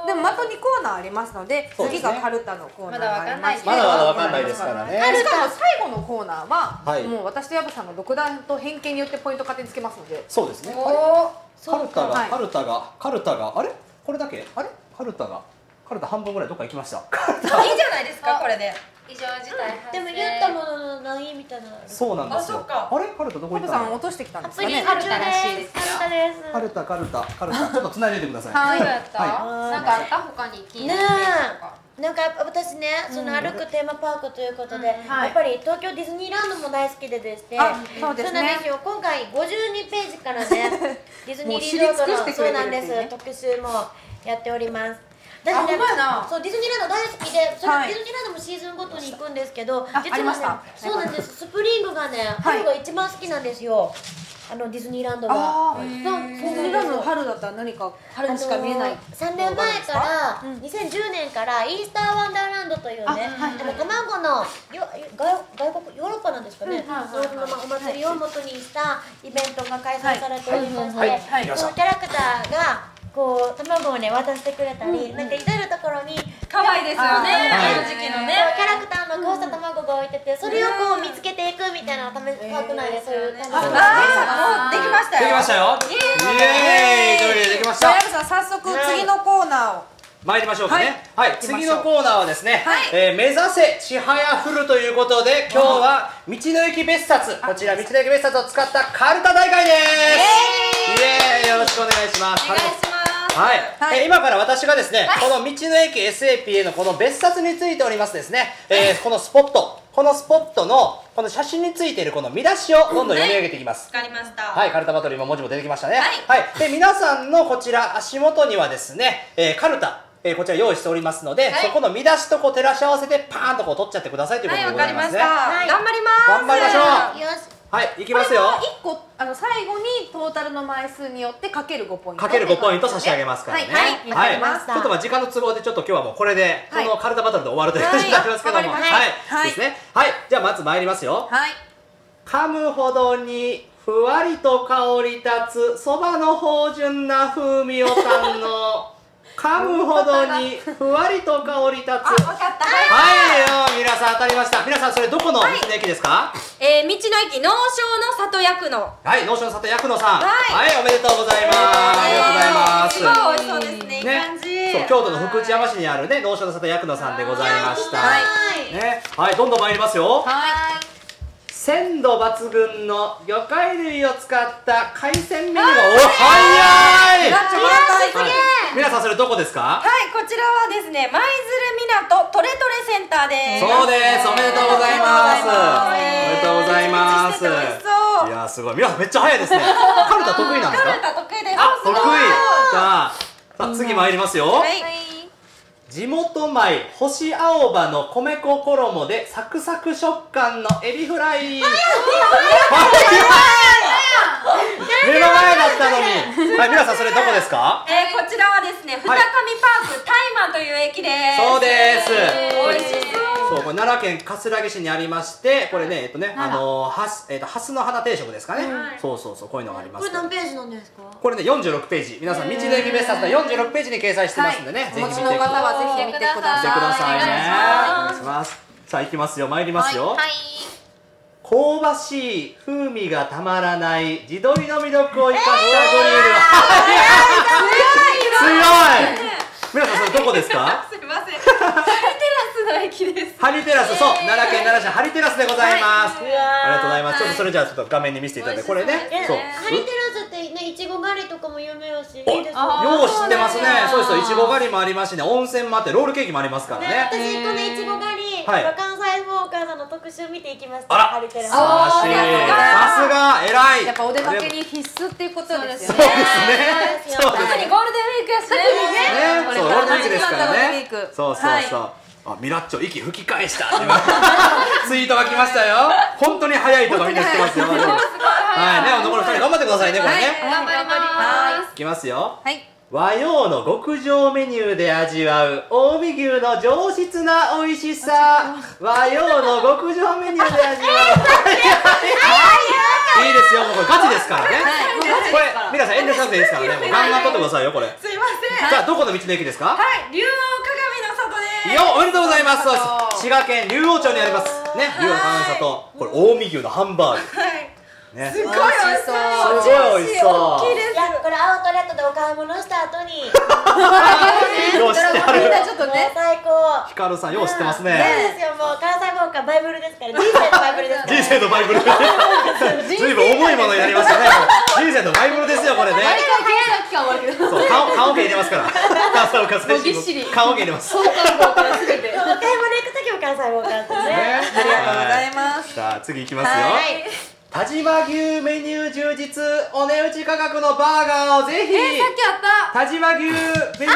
S6: でもあとにコーナーありますので、次がカルタのコーナーがあります。
S2: まだまだわかんないですからね。
S6: しかも最後のコーナーはもう私とヤブさんが独断と偏見によってポイント勝手につけますので。
S2: そうですね。カルタがカルタがカルタがあれこれだけあれカルタがカルタ半分ぐらいどっか行きました。
S3: いいじゃないですかこれで。
S4: 以上事態発生。
S5: でも言ったもののないみたいな。
S2: そうなんですよ。あれカルタどこ行ったの。
S6: ヤブさん落としてきたんですかね。
S4: カルタらしいです。
S5: カルタです。
S2: カルタカルタカルタちょっと繋いでいてください。
S4: はい。どうやった？
S2: はい
S4: なんかあった他に気にな
S5: ね
S4: る点とか。
S5: え、なんか私ね、その歩くテーマパークということで、やっぱり東京ディズニーランドも大好きででして、
S6: そうですね。
S5: そうなんですよ。今回ごじゅうにページからね、ディズニーリゾートのそうなんです特集もやっております。私ね、そうディズニーランド大好きで、それディズニーランドもシーズンごとに行くんですけど、実はね、そうなんです。スプリングがね、春が一番好きなんですよ。あのディズニーランドは。
S6: ディズニーランドの春だったら何か春にしか見えない。
S5: さんねんまえからにせんじゅうねんからイースターワンダーランドというね、あの卵のよ外外国ヨーロッパなんですかね、そのお祭りを元にしたイベントが開催されておりまして、そのキャラクターがこう卵をね渡してくれたり、なんか至る所に
S3: 可愛いですよね、あの時期のね
S5: キャラクターのこうした卵が置いてて、それをこう見つけていくみたいなためパーク内でそういう感じで。
S3: あ、もうできましたよ。
S2: できましたよ。イエーイというわけでできました。
S6: ヤブさん早速次のコーナーを
S2: 参りましょうかね。はい、次のコーナーはですね、え目指せちはやふるということで、今日は道の駅別冊、こちら道の駅別冊を使ったカルタ大会です。イエーイ、よろしくお願いします。
S3: お願いします。
S2: はい、はい、えー、今から私がですね、はい、この道の駅 エスエーピーエー のこの別冊についておりますですね、えー、このスポットこのスポットのこの写真についているこの見出しをどんどん読み上げていきます。
S3: わ、はい、かりました。
S2: はい、カルタバトル今文字も出てきましたね。はい、はい、で皆さんのこちら足元にはですね、えー、カルタえー、こちら用意しておりますので、はい、そこの見出しとこう照らし合わせてパーンとこう取っちゃってくださいということでございますね。
S3: はい、わかりました。頑張ります。
S2: 頑張りましょう。
S5: よし。
S2: はい、いきますよ。
S6: いっこあの最後にトータルの枚数によってかけるごポイント。
S2: かけるごポイント差し上げますからね。
S6: はい、はい、
S2: はい、ちょっとまあ時間の都合でちょっと今日はもうこれでこのカルタバトルで終わるという感じになりますけども、はい、はい、ですね。はい、じゃあまず参りますよ。はい。噛むほどにふわりと香り立つそばの芳醇な風味を堪能。噛むほどにふわりと香り立つ。あ、わかった。はい、皆さん当たりました。皆さんそれどこの道の駅ですか？
S3: えー、道の駅農商の里薬野。
S2: はい、農商の里薬野さん。はい、おめでとうございます。ありがとうございます。
S3: すごい美味しそうですね。いい感じ。
S2: そう、京都の福知山市にあるね、農商の里薬野さんでございました。はい。ね、はい、どんどん参りますよ。はい。鮮度抜群の魚介類を使った海鮮メニューが、お、早い。皆さんそれどこですか？
S3: はい、こちらはですね、舞鶴港トレトレセンターです。
S2: そうです。おめでとうございます。おめでとうございます。いや、すごい。皆さんめっちゃ早いですね。カルタ得意なんですか？
S3: カルタ得意です。
S2: あ、得意。じゃあ、さあ次参りますよ。はい。地元米干し青葉の米粉衣でサクサク食感のエビフライ。目の前だったのに。はい、皆さんそれどこですか？
S3: えー、こちらはですね、二上パークタイマンという駅です。
S2: そうです。
S3: 美味しそう。
S2: そう、これ奈良県葛城市にありまして、これね、えっとね、あのはす、えっとハスの花定食ですかね。そうそうそう、こういうのがあります。
S5: これ何ページなんですか？
S2: これね、よんじゅうろくページ。皆さん道の駅ベストのよんじゅうろくページに掲載してますんでね、ぜひ見てください。お持ちの方はぜひ見てください。見てくださいね。お願いします。さあ、行きますよ。参りますよ。香ばしい風味がたまらない地鶏の魅力を生かしたグリル。強い。強い。皆さんそれどこですか？
S3: すみません。ハリテラスの駅です。
S2: ハリテラス、そう、奈良県奈良市ハリテラスでございます。ありがとうございます。ちょっとそれじゃあちょっと画面に見せていただいて、これね、そう。
S5: ハリテラスってね、いちご狩りとかも有名だし、いいですよ。
S2: よう知ってますね。そうですよ。いちご狩りもありますしね、温泉もあってロールケーキもありますからね。
S5: 私このいちご狩りに関西ウォーカーさんの特集見ていきました。
S2: あら、素晴らしい。さすが偉い。
S6: やっぱお出かけに必須っていうことですよね。
S2: そうですね。
S3: 特にゴールデンウィークやしね。
S2: そう、ゴールデンウィークですからね。そうそうそう。あ、ミラッチョ息吹き返したツイートが来ましたよ。本当に早いとかみんな知ってますよ。はい、ね、残りふたり頑張ってくださいね、これね。
S3: 頑張ります。
S2: いきますよ。
S6: はい。
S2: 和洋の極上メニューで味わう近江牛の上質な美味しさ。和洋の極上メニューで味わう。いいですよ、もうこれガチですからね。これ皆さん遠慮しなくていいですからね。もうガンガン取ってくださいよ、これ。
S3: すいません。
S2: じゃあどこの道の駅ですか？
S3: はい、竜王鏡の里です。
S2: よ、おめでとうございます。滋賀県竜王町にありますね、竜王の鏡の里。これ近江牛のハンバーグ。ね、
S3: すごい美味しそう。
S2: すごい美味しそう。
S3: 大きいです。
S5: いや、これアウトレットでお買い物した後に。
S2: よう知ってはる。
S6: ちょっとね、
S5: 最高。
S2: ヒカルさんよう知ってますね。
S5: そうですよ、もう関西ウォーカーバイブルですから、人生のバイブルですから。
S2: 人生のバイブル。ずいぶん重いものになりましたね。人生のバイブルですよ、これね。そう、缶缶オケ入れますから。関西ウォーカー最新号。缶オケ入れます。
S5: お買い物行くときも関西ウォーカーですね。
S6: ありがとうございます。
S2: さあ、次いきますよ。但馬牛メニュー充実、お値打ち価格のバーガーをぜひ。
S6: え、さっきあった。
S2: 但馬牛メニュー充実。ヒカル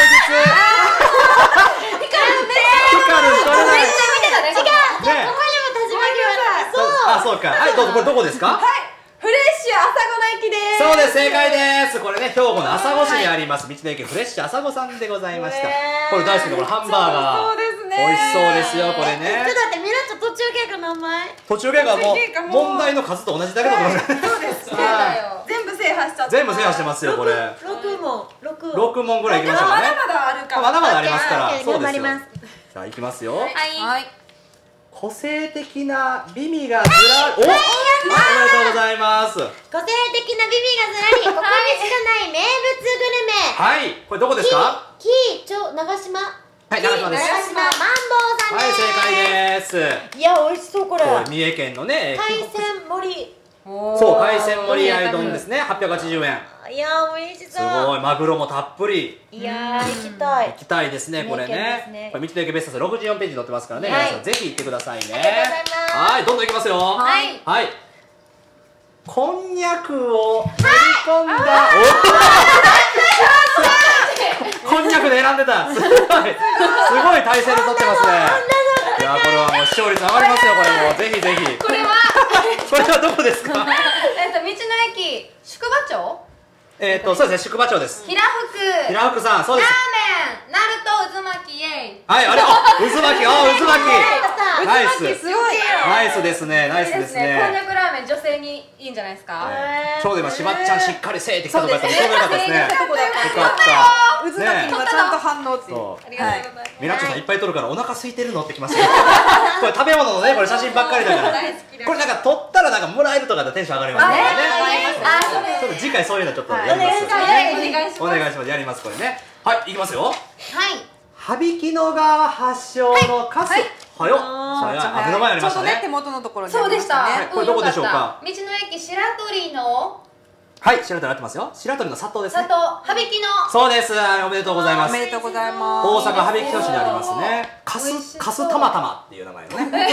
S2: ね。ヒカル、これ
S5: めっちゃ見てたね。違う。ここにも但馬牛あった。
S2: そう。あ、そうか。はい、どうぞ、これどこですか？
S3: はい。フレッシュ朝子の駅です。
S2: そうです、正解です。これね、兵庫の朝来市にあります道の駅フレッシュ朝子さんでございました。これ大好きなこれハンバーガー。
S3: そうですね。
S2: 美味しそうですよ、これね。
S5: ちょっと待って、ミラッチョ途中経過の名前。
S2: 途中経過も問題の数と同じだけだと思います。
S3: そうです。全部制覇しちゃった。
S2: 全部制覇してますよ、これ。
S5: 六問、六。
S2: 六問ぐらいいきましたかね。
S3: まだまだあるから。
S2: まだまだありますから。
S5: 頑張ります。
S2: さあ、いきますよ。
S3: はい。
S2: 個性的な美味がずらり。お、おめでとうございます。
S5: 個性的な美味がずらり、ここにしかない名物グルメ。
S2: はい、これどこですか？
S5: キー、ちょ、長島。
S2: はい、長島です。
S5: 長島マンボウさん
S2: はい、
S5: です。
S2: 正解です。
S5: いや、美味しそうこれ。
S2: これ三重県のね。
S5: 海鮮盛り。
S2: そう、海鮮盛り合い丼ですね。八百八十円。
S5: いや、美味しそう。
S2: すごい、マグロもたっぷり。
S5: いや、行きたい。
S2: 行きたいですね、これね。これ道の駅ベストさんろくじゅうよんページに載ってますからね。皆さんぜひ行ってくださいね。
S5: ありがとうございます。
S2: はい、どんどん行きますよ。
S5: はい。
S2: はい。こんにゃくを練り込んだ。こんにゃくで選んでた。すごい。すごい体勢で取ってますね。いや、これはもう視聴率上がりますよ、これもうぜひぜひ。
S1: これは
S2: これはどこですか？
S1: えっと道の駅宿場町、
S2: えっとそうですね、宿場町です。
S1: 平福
S2: 平福さん、そうです。
S1: ラーメンナルト渦巻きイエイ。
S2: はい、あれ、あ、渦巻き、あ、渦巻き。ナイス。
S6: すごい。
S2: ナイスですね、ナイスです
S1: こんにゃ
S2: ね。
S1: くラーメン女性にいいんじゃないですか。
S2: ちょうど今しばっちゃんしっかりせえってきたとこやったんで、ちょうどよかったですね。よか
S6: とこだった。
S2: った。
S6: 渦巻きにはちゃんと反応っていう。
S2: そう。
S1: ありがとうございます。
S2: ミラッチョさんいっぱい撮るからお腹空いてるのってきましたよ。これ食べ物のね、これ写真ばっかりだから。
S1: 大好きです。
S2: これなんか撮ったらなんかもらえるとかでテンション上がりますからね。
S1: あ、そうです。
S2: ちょっと次回そういうのちょっとやりますよね。お願いします。やりますこれね。はい、いきますよ。
S1: はい。
S2: 羽曳野川発祥のカス。はよ。さあ、目の前にありましたね。
S6: ちょうどね、手元のところに。
S1: そうでした。
S2: これどこでしょうか。
S1: 道の駅白鳥の。
S2: はい、白鳥なってますよ。白鳥の里ですね。
S1: 里、羽曳野。
S2: そうです。おめでとうございます。
S6: おめでとうございます。
S2: 大阪羽曳野市にありますね。カスカスたまたまっていう名前のね。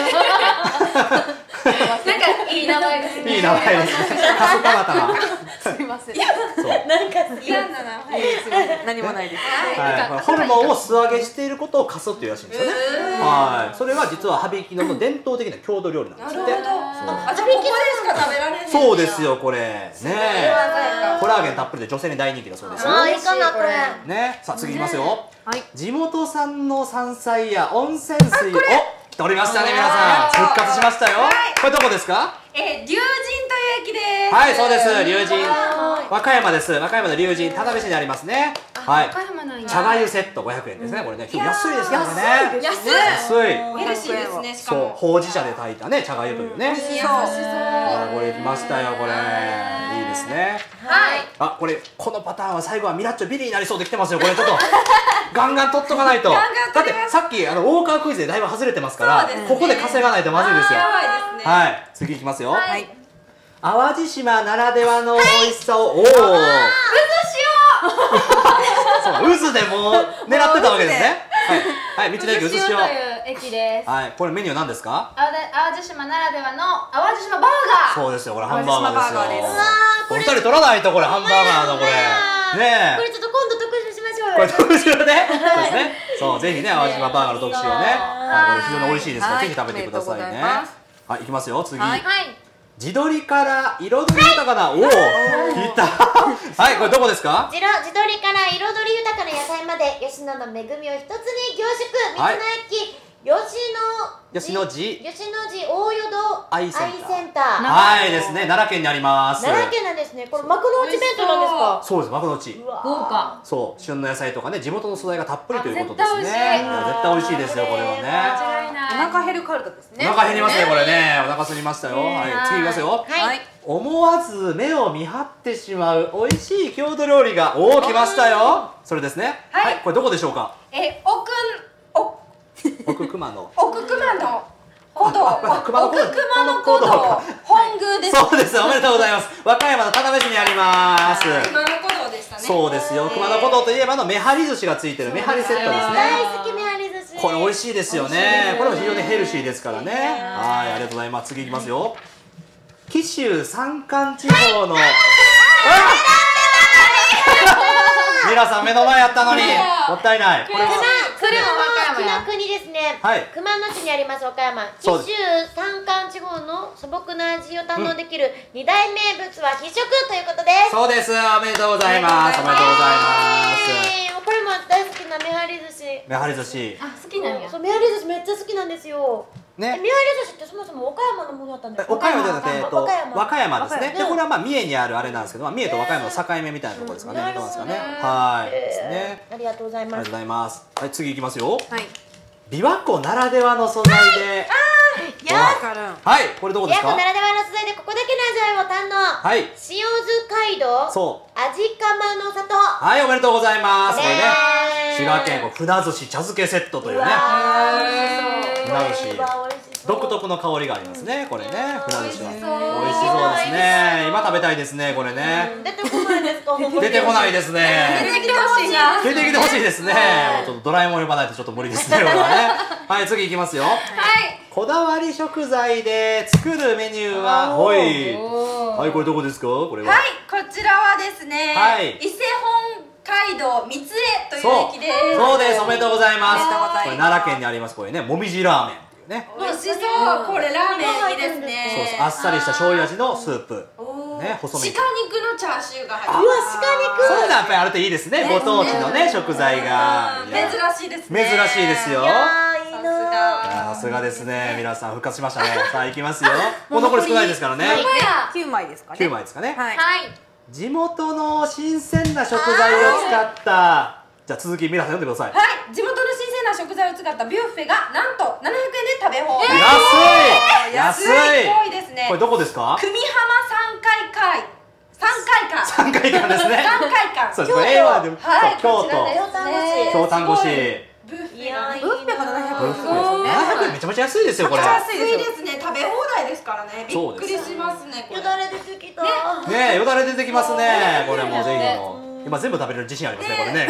S1: なんかいい名前ですね。
S2: いい名前ですね。カスたまたま。
S6: すみません。
S2: そう。
S5: なんか
S6: 嫌なな。はい、すみません。何もないです。
S2: はい。ホルモンを素揚げしていることをカスっていうらしいんですよね。はい。それは実は羽曳野の伝統的な郷土料理なんですって。
S3: あ、じゃあここでしか食べられない。
S2: そうですよ、これ。ねえ。コラーゲンたっぷりで女性に大人気だそうですよ。
S5: あ、いいかなこれ。
S2: ね。さあ次いきますよ。
S6: はい。
S2: 地元産の山菜や温泉水を取りましたね、皆さん。復活しましたよ。これどこですか？
S3: え、龍神という駅です。
S2: はい、そうです。龍神。和歌山です。和歌山の龍神、田辺市にありますね。はい。茶がゆセットごひゃくえんですね。これね、安いですからね。
S3: 安い。
S2: 安い。
S3: ヘルシーですね。しか
S2: そう、
S3: も。
S2: ほうじ茶で炊いたね、茶がゆというね。
S6: そう。
S2: これ来ましたよ、これ。いいですね。
S1: はい。
S2: あ、これ、このパターンは最後はミラッチョビリになりそうで来てますよ。これちょっと。ガンガン取っとかないと。だってさっきあのウォーカークイズでだいぶ外れてますから、ここで稼がないとまずいですよ。はい、次いきますよ。はい。淡路島ならではの美味しさを、おお。渦
S1: 潮。
S2: そう、渦でも狙ってたわけですね。はい。 はい、道の駅うずしお。
S4: という駅です。
S2: はい、これメニュー何ですか？
S4: 淡路島ならではの淡路島バーガー。
S2: そうですよ、これハンバーガーですよ。
S6: うわ
S2: お二人取らないとこれハンバーガーのこれ。ねえ。
S5: これちょっと今度特集しましょうよ。
S2: これ特集ね。そうですね。そう、ぜひね、淡路島バーガーの特集をね。はい、これ非常に美味しいですから、ぜひ食べてくださいね。はい、行きますよ、次。
S6: はい。
S2: 地鶏から彩り豊かな、おお、来た。はい、これどこですか？
S5: 地鶏から彩り豊かな野菜まで吉野の恵みを一つに凝縮。道の駅吉野
S2: 吉野寺
S5: 吉野寺大淀
S2: 愛センター。
S5: ター。
S2: はいですね、奈良県にあります。
S5: 奈良県なんですね。これ幕の内弁当なんですか？
S2: そうです、幕の内。
S4: 豪華。
S2: そう、旬の野菜とかね、地元の素材がたっぷりということですね。
S4: 絶対美味しい。
S2: 絶対美味しいですよ、これはね。
S4: 間違いない。
S6: お腹減るカルタですね。
S2: お腹減りますね、これね。お腹空きましたよ。はい、次いきますよ。
S5: はい。
S2: 思わず目を見張ってしまう美味しい郷土料理が、おお、来ましたよ。それですね。はい、これどこでしょうか？
S3: え、奥お
S2: 奥熊野。
S3: 奥熊野古道、奥
S2: 熊野古道
S3: 熊野古道本宮です。
S2: そうです、おめでとうございます。和歌山の田辺市にあります。
S3: 熊野古道でしたね。
S2: そうですよ、熊野古道といえばのめはり寿司がついてるめはりセットですね。
S5: 大好きめはり寿司。
S2: これ美味しいですよね。これも非常にヘルシーですからね。はい、ありがとうございます。次いきますよ。紀州山間地方の、皆さん目の前やったのにもったいない。これは
S4: それも和歌山や。
S5: 熊国ですね。
S2: はい、
S5: 熊野市にあります岡山。紀
S2: そう
S5: 州山間地方の素朴な味を堪能できる二大名物は非食ということです。
S2: そうです。おめでとうございます。おめでとうございます。
S5: えーこれも大好きなめはり寿司。
S2: めはり寿司。
S4: あ、好きなんや。
S5: そうめはり寿司めっちゃ好きなんですよ。えめは
S2: ね。
S5: り寿司ってそもそも岡山のものだったんですか？
S2: 岡山じゃなくて、えっと、
S5: 和歌山
S2: 和歌山ですね。
S5: 和歌山
S2: で、これはまあ三重にあるあれなんですけど、まあ三重と和歌山の境目みたいなところですかね。
S5: うん
S2: どうなんですかね。
S5: なるほどね
S2: はい。
S5: えー
S2: ですね。
S5: ありがとうございます
S2: ありがとうご。ざいます。はい、次いきますよ。
S6: はい。
S2: 琵琶湖ならではの素材で。
S5: いや
S6: わかるん。
S2: はい、これどこですか？
S5: 琵琶湖ならではの素材でここだけの味わいを堪能。
S2: はい。
S5: 塩津街道
S2: そう。
S5: 味釜の里。
S2: はい、おめでとうございます。これね。
S5: ね
S2: 滋賀県こう船寿司茶漬けセットというね。船寿司。独特の香りがありますね。これね。船寿司は。美味しそうですね。今食べたいですね。これね。
S5: 出てこないですか？
S2: 出てこないです
S3: 出
S2: ね。
S3: てきてほしいな。
S2: 出てきてほしいですね。ちょっとドラえもん呼ばないとちょっと無理ですね。これはね。はい、次いきますよ。
S3: はい。
S2: こだわり食材で作るメニューは、はい。はい、これどこですか？これは。
S3: はい、こちらはですね、
S2: はい
S3: 伊勢本街道三つ江という
S2: そう
S3: 駅です。
S2: そうです。おめでとうございます。
S6: おめでとうございます
S2: これ奈良県にありますこれね、もみじラーメンっていうね。
S3: 美味しそう。これラーメンいいですね。
S2: そうそう、あっさりした醤油味のスープ。ね、細
S3: 鹿
S2: 麺。
S3: 肉のチャーシューが入って
S5: うわ鹿
S2: そういうのやっぱりあるといいですね。ご当地のね、食材が。いや
S3: 珍しいですね。
S2: 珍しいですよ。
S5: いやーいい
S3: さ
S5: な
S3: すが。
S2: さすがですね。皆さん復活しましたね。さあ、行きますよ。もう残り少ないですからね。
S6: きゅうまいですかね。
S2: きゅうまいですかね。
S6: はい。
S4: はい。
S2: 地元の新鮮な食材を使った。じゃあ続き皆さん読んでください。
S3: はい、地元の新鮮な食材を使ったビュッフェがなんとななひゃくえんで食べ放題。
S2: 安い。安い。
S3: 安いですね。
S2: これどこですか？
S3: 久美浜三回会三回館。
S2: 三回館ですね。
S3: 三回館。
S2: そうです。これ エーワン でも
S3: はい、
S2: 京
S3: こちらです
S2: 都。
S3: ね。
S2: 京丹後市。
S3: ブッフェがね。
S6: ブッフェがななひゃくえんです
S2: ブッフェです
S6: よね。
S2: ななひゃくえんめちゃめちゃ安いですよこれ。
S3: 安いですね。食べ放題ですからね。びっくりしますね。これ
S5: よだれ出てきた。
S2: ねえ、よだれ出てきますね。これもうぜひとも。今全部食べれる自信ありますねこれね。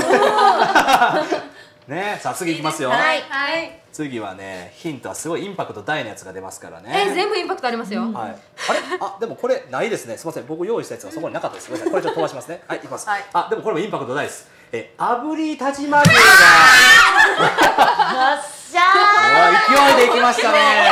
S2: ね、さあ次いきますよ。
S5: はい
S3: はい。
S2: 次はね、ヒントはすごいインパクト大のやつが出ますからね。
S4: え、全部インパクトありますよ。
S2: はい。あれ、あ、でもこれないですね。すみません、僕用意したやつがそこになかったです。ごめんなさい、これちょっと飛ばしますね。はい、いきます。
S6: はい
S2: あ、でもこれもインパクト大です。え、炙り但馬牛が。
S5: よっしゃー。
S2: おー、勢いでいきましたね。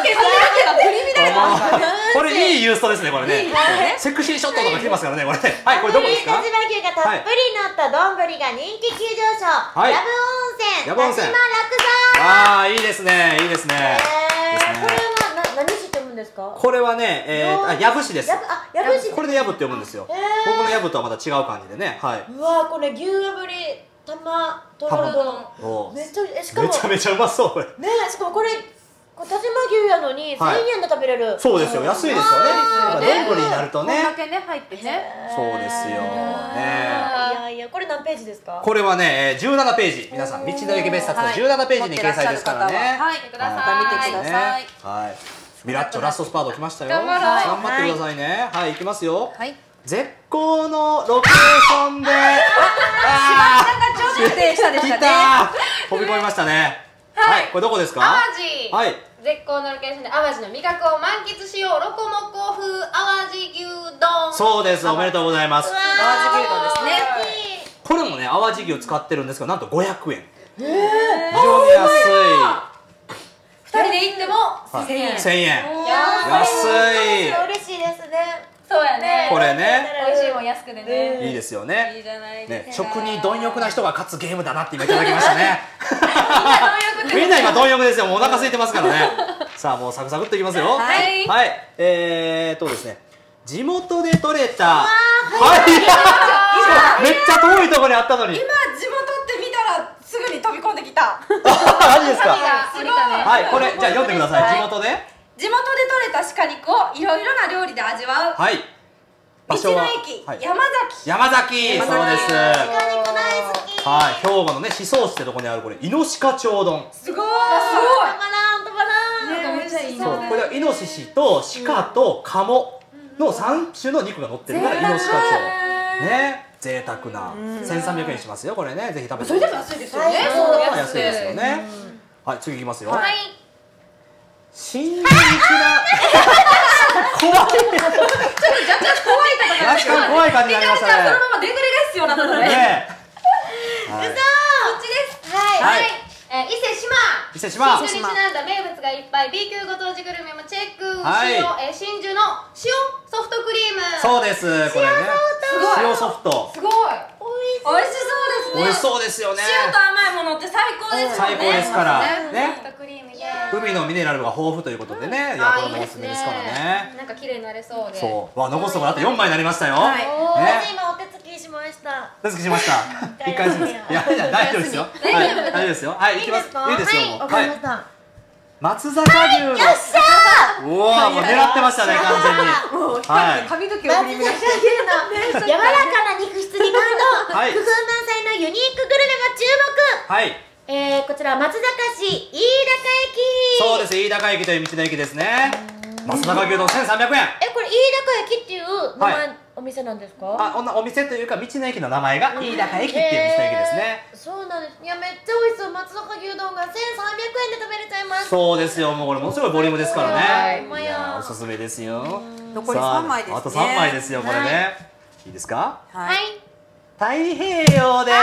S2: これいいユーストですね、これね。セクシーショットとか来てますからね、これね。はい、これどこですか？
S5: 但馬牛がたっぷり乗った丼が人気急上昇。
S2: はい
S5: ヤブ温泉。
S2: ヤブ温泉
S5: 但馬落
S2: ああ、いいですね、いいですね。
S5: 山。
S2: ですね
S5: えー、これはな何市って読むんですか？
S2: これはね、えー、あ、やぶしです。
S5: やぶあやぶ市。
S2: これでやぶって読むんですよ。
S5: へー
S2: 僕のやぶとはまた違う感じでね、はい。
S5: うわーこれ牛炙り玉とろろ丼。
S2: おー
S5: めっちゃえしかも
S2: めちゃめちゃうまそう、これ。
S5: ねしかもこれこれ但馬牛やのに
S2: はい
S5: せんえんで食べれる。
S2: そうですよ、安いですよね。やっぱ丼になると
S6: こんだ
S2: ね。
S6: けね入ってね。
S2: そうですよ。ね。
S5: いやいやこれ何ページですか？
S2: これはね、えーじゅうななページ。皆さん、道の駅別冊のじゅうななページに掲載ですからね。
S6: はい。
S3: ください
S6: また見てください。
S2: はい。ミラッチョラストスパート来ましたよ。
S3: 頑張ろう
S2: 頑張ってくださいね。はい、行きますよ。
S6: はい。
S2: 絶好のロケーションで。あ
S6: ちょっとでしたで
S2: ー、来
S6: したね。
S2: たー。 飛び込みましたね。はい、これどこですか？
S4: 淡路。
S2: はい。
S4: 絶好のロケーションで淡路の味覚を満喫しよう。ロコモコ風淡路牛丼。
S2: そうです。おめでとうございます。
S6: 淡路牛丼ですね。
S2: これもね、淡路牛を使ってるんですけど、なんとごひゃくえん。非常に安
S4: ふたりで行ってもせんえん。
S2: い。せんえん。
S5: 安
S2: い。
S5: 嬉しいですね。
S3: そうやね。
S2: これね。
S3: 美味しいもん安くでね。
S2: いいですよね。
S3: いいじゃない
S2: ね、
S3: ですか。
S2: 食に貪欲な人が勝つゲームだなって今いただきましたね。みんな今貪欲ですよ。もうお腹空いてますからね。さあもうサクサクっといきますよ。
S3: はい。
S2: はい。えーっとですね。地元で採れた。はい。めっちゃ遠いところにあったのに。
S3: 今地元って見たらすぐに飛び込んできた。
S2: マジですか。
S3: すごい。は
S2: はい。これじゃあ読んでください。地元で。
S3: 地元で採れた鹿肉をいろいろな料理で味わう。
S2: はい。
S3: 道の駅山崎。
S2: 山崎。そうです。
S5: 鹿肉大好き。
S2: はい。兵庫のね宍粟市ってとこにあるこれイノシカ町丼。
S3: すごい。
S5: 止まらん止まらん。
S3: めっちゃいい。
S2: そう。これはイノシシと鹿とカモの三種の肉が乗ってるからイノシカ町。ね。贅沢なせんさんびゃくえんしますよこれね。ぜひ食べて。
S3: それでも安いですよね。
S2: 安いですよね。はい。次いきますよ。
S4: はい。
S2: 新日な。怖い。ちょっと若干怖い
S3: 感じ。
S2: 若干怖い感じになりましたね。
S3: そのままデグレが必要なので。
S2: ね。
S4: こっちです。はい。え伊勢志摩。
S2: 伊勢志摩。
S4: 真珠にちなんだ名物がいっぱい B 級ご当地グルメもチェック。
S2: はい
S4: 塩え真珠の塩ソフトクリーム。
S2: そうです。これね。塩ソフト。
S4: すごい。
S3: 美味しそうですね。
S2: 美味しそうですよね。
S3: 塩と甘いものって最高ですよね。
S2: 最高ですからね。
S4: ソフトクリームで。
S2: 海のミネラルが豊富ということでね。いやこれもおすすめですからね。
S4: なんか綺麗になれそうで。
S2: そう。わ残すところあとよんまいになりましたよ。
S5: お
S2: ね。
S5: ー、今お手つきしました。
S2: 手つきしました。一回します。いやいや大丈夫ですよ。はい大丈夫ですよ。はい行きます。いいですよ。
S5: わかりました。
S2: 松坂牛の。よっしゃー。うわもう狙ってましたね完全に。はい。
S6: 髪の毛を振り乱して。
S5: 柔らかな肉質に感動。
S2: はい
S5: 工夫満載のユニークグルメも注目。
S2: はい。
S5: えー、こちら松坂市飯高駅。
S2: そうです。飯高駅という道の駅ですね。松坂牛丼せんさんびゃくえん。
S5: え、これ飯高駅っていう名前、お店なんですか？
S2: あ、おなお店というか道の駅の名前が飯高駅っていう道の駅ですね。
S5: そうなんです。いやめっちゃ美味しそう。松坂牛丼がせんさんびゃくえんで食べれちゃいます。
S2: そうですよ。もうこれものすごいボリュームですからね。
S5: ほんま
S2: いや
S5: や
S2: おすすめですよ。
S6: 残りさんまいですね。
S2: あとさんまいですよこれね。いいですか？
S6: はい。
S2: 太平洋で。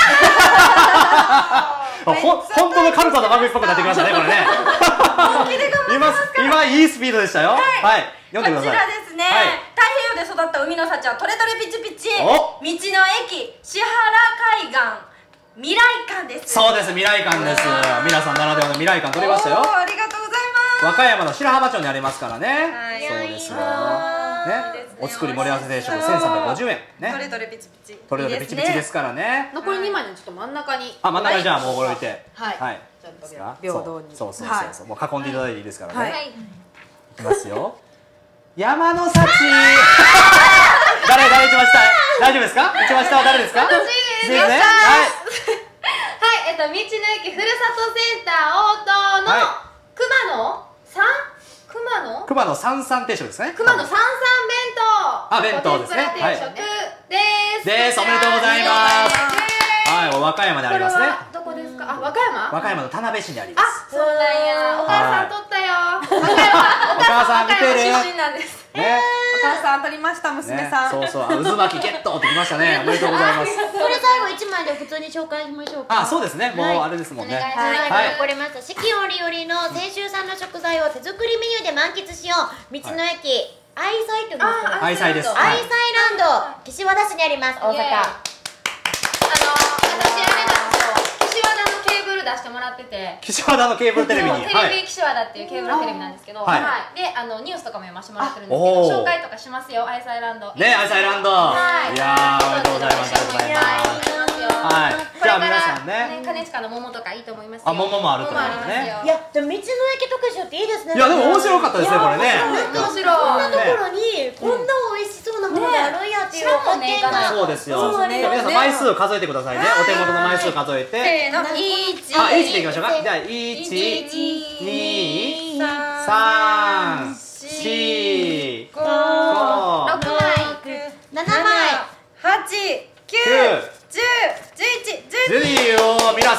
S2: ほ本当のカルタの番組っぽくなってきましたねこれね。今今いいスピードでしたよ。はい読んでください。
S3: こちらですね。太平洋で育った海の幸はトレトレピチピチ。
S2: お
S3: 道の駅支原海岸未来館です。
S2: そうです未来館です。皆さんならではの未来館取りましたよ。
S3: ありがとうございます。
S2: 和歌山の白浜町にありますからね。
S3: はい
S2: そうですよ。
S3: ね
S2: お作り盛り合わせ定食せんさんびゃくごじゅうえんね。
S3: トレトレピチピチ。
S2: トレトレピチピチですからね。
S6: 残りにまいのちょっと真ん中に。
S2: あ真ん中にじゃあもう置いて。
S6: はい。
S2: はい。
S6: ちゃんと平等に。
S2: そうそうそうそう。もう囲んでいただいていいですからね。
S6: はい。
S2: いきますよ。山の幸。誰誰打ちました。大丈夫ですか？打ちましたは誰ですか？
S4: 私です
S2: ね。はい。
S4: はいえっと道の駅ふるさとセンター応答の熊野さん熊野
S2: 熊野三三定食ですね。
S4: 熊野三三弁当。
S2: あ弁当ですね。
S4: 定食です。
S2: です。おめでとうございます。はい、和歌山でありますね。
S4: どこですか？あ、和歌山？
S2: 和歌山の田辺市にあります。
S4: あ、そうなんや。お母さん取ったよ。
S2: お母さん見てる。
S4: 出身なんです。
S2: ね。
S6: お母さん取りました娘さん。
S2: そうそう。渦巻きゲットってきましたね。おめでとうございます。
S5: これ最後一枚で普通に紹介しましょうか。
S2: あ、そうですね。もうあれですもんね。
S5: はい。残りました。四季折々の泉州産の食材を手作りメニューで満喫しよう。道の駅愛妻って言うんですか？
S2: 愛妻です。
S5: 愛妻ランド岸和田市にあります。大阪。
S4: あの私あれなんですよ。岸和田のケーブル出してもらってて。
S2: 岸和田のケーブルテレビに。
S4: テレビ岸和田っていうケーブルテレビなんですけど、はい。で、あのニュースとかも読ませてもらってるんですけど、紹介とかしますよ。愛妻ランド。
S2: ね、愛妻ランド。いやー、おめでとうございます。ありがとうございます。はい。じゃあ皆さんね。
S4: 兼近の桃とかいいと思います。
S2: あ、桃もあると思いますね。
S5: いや、でも道の駅特集っていいですね。
S2: いや、でも面白かったですね、これね。
S4: 面白い。
S5: こんなところにこんな美味しそうなものがあるんやっていう発見が。
S2: そうですよ。皆さん枚数数えてくださいね。お手元の枚数数えて。
S3: せーの。一。
S2: あ、いちでいきましょうか。じゃあ、いち、に、さん、し、ご、
S3: ろくまい、
S5: ななまい、
S3: はち、きゅう、じゅう、じゅういち、じゅうに。
S2: じゅうにを皆さ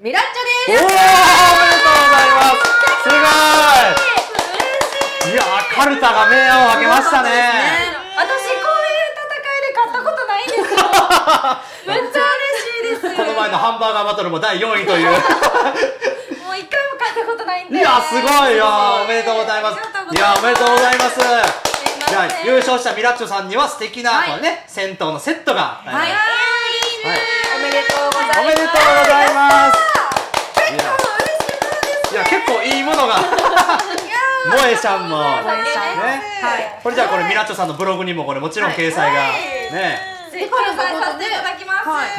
S6: ミラッチョです。
S2: おお、おめでとうございます。すごい。いやー、カルタが明暗を分けましたね。
S3: 私こういう戦いで勝ったことないんですよ。めっちゃ嬉しいです。
S2: この前のハンバーガーバトルもだいよんいという。
S3: もう一回も勝ったことないんで。
S2: いや、すごいよ。おめでとうございます。いや、おめでとうございます。じゃあ優勝したミラッチョさんには素敵なこれね、銭湯のセットが。はい。
S6: おめでとうございます。
S2: おめでとうございます。いや、結構いいものが。萌えちゃんも。ね。これじゃあこれミラッチョさんのブログにもこれもちろん掲載がね。
S3: ぜひ掲載させていただきます。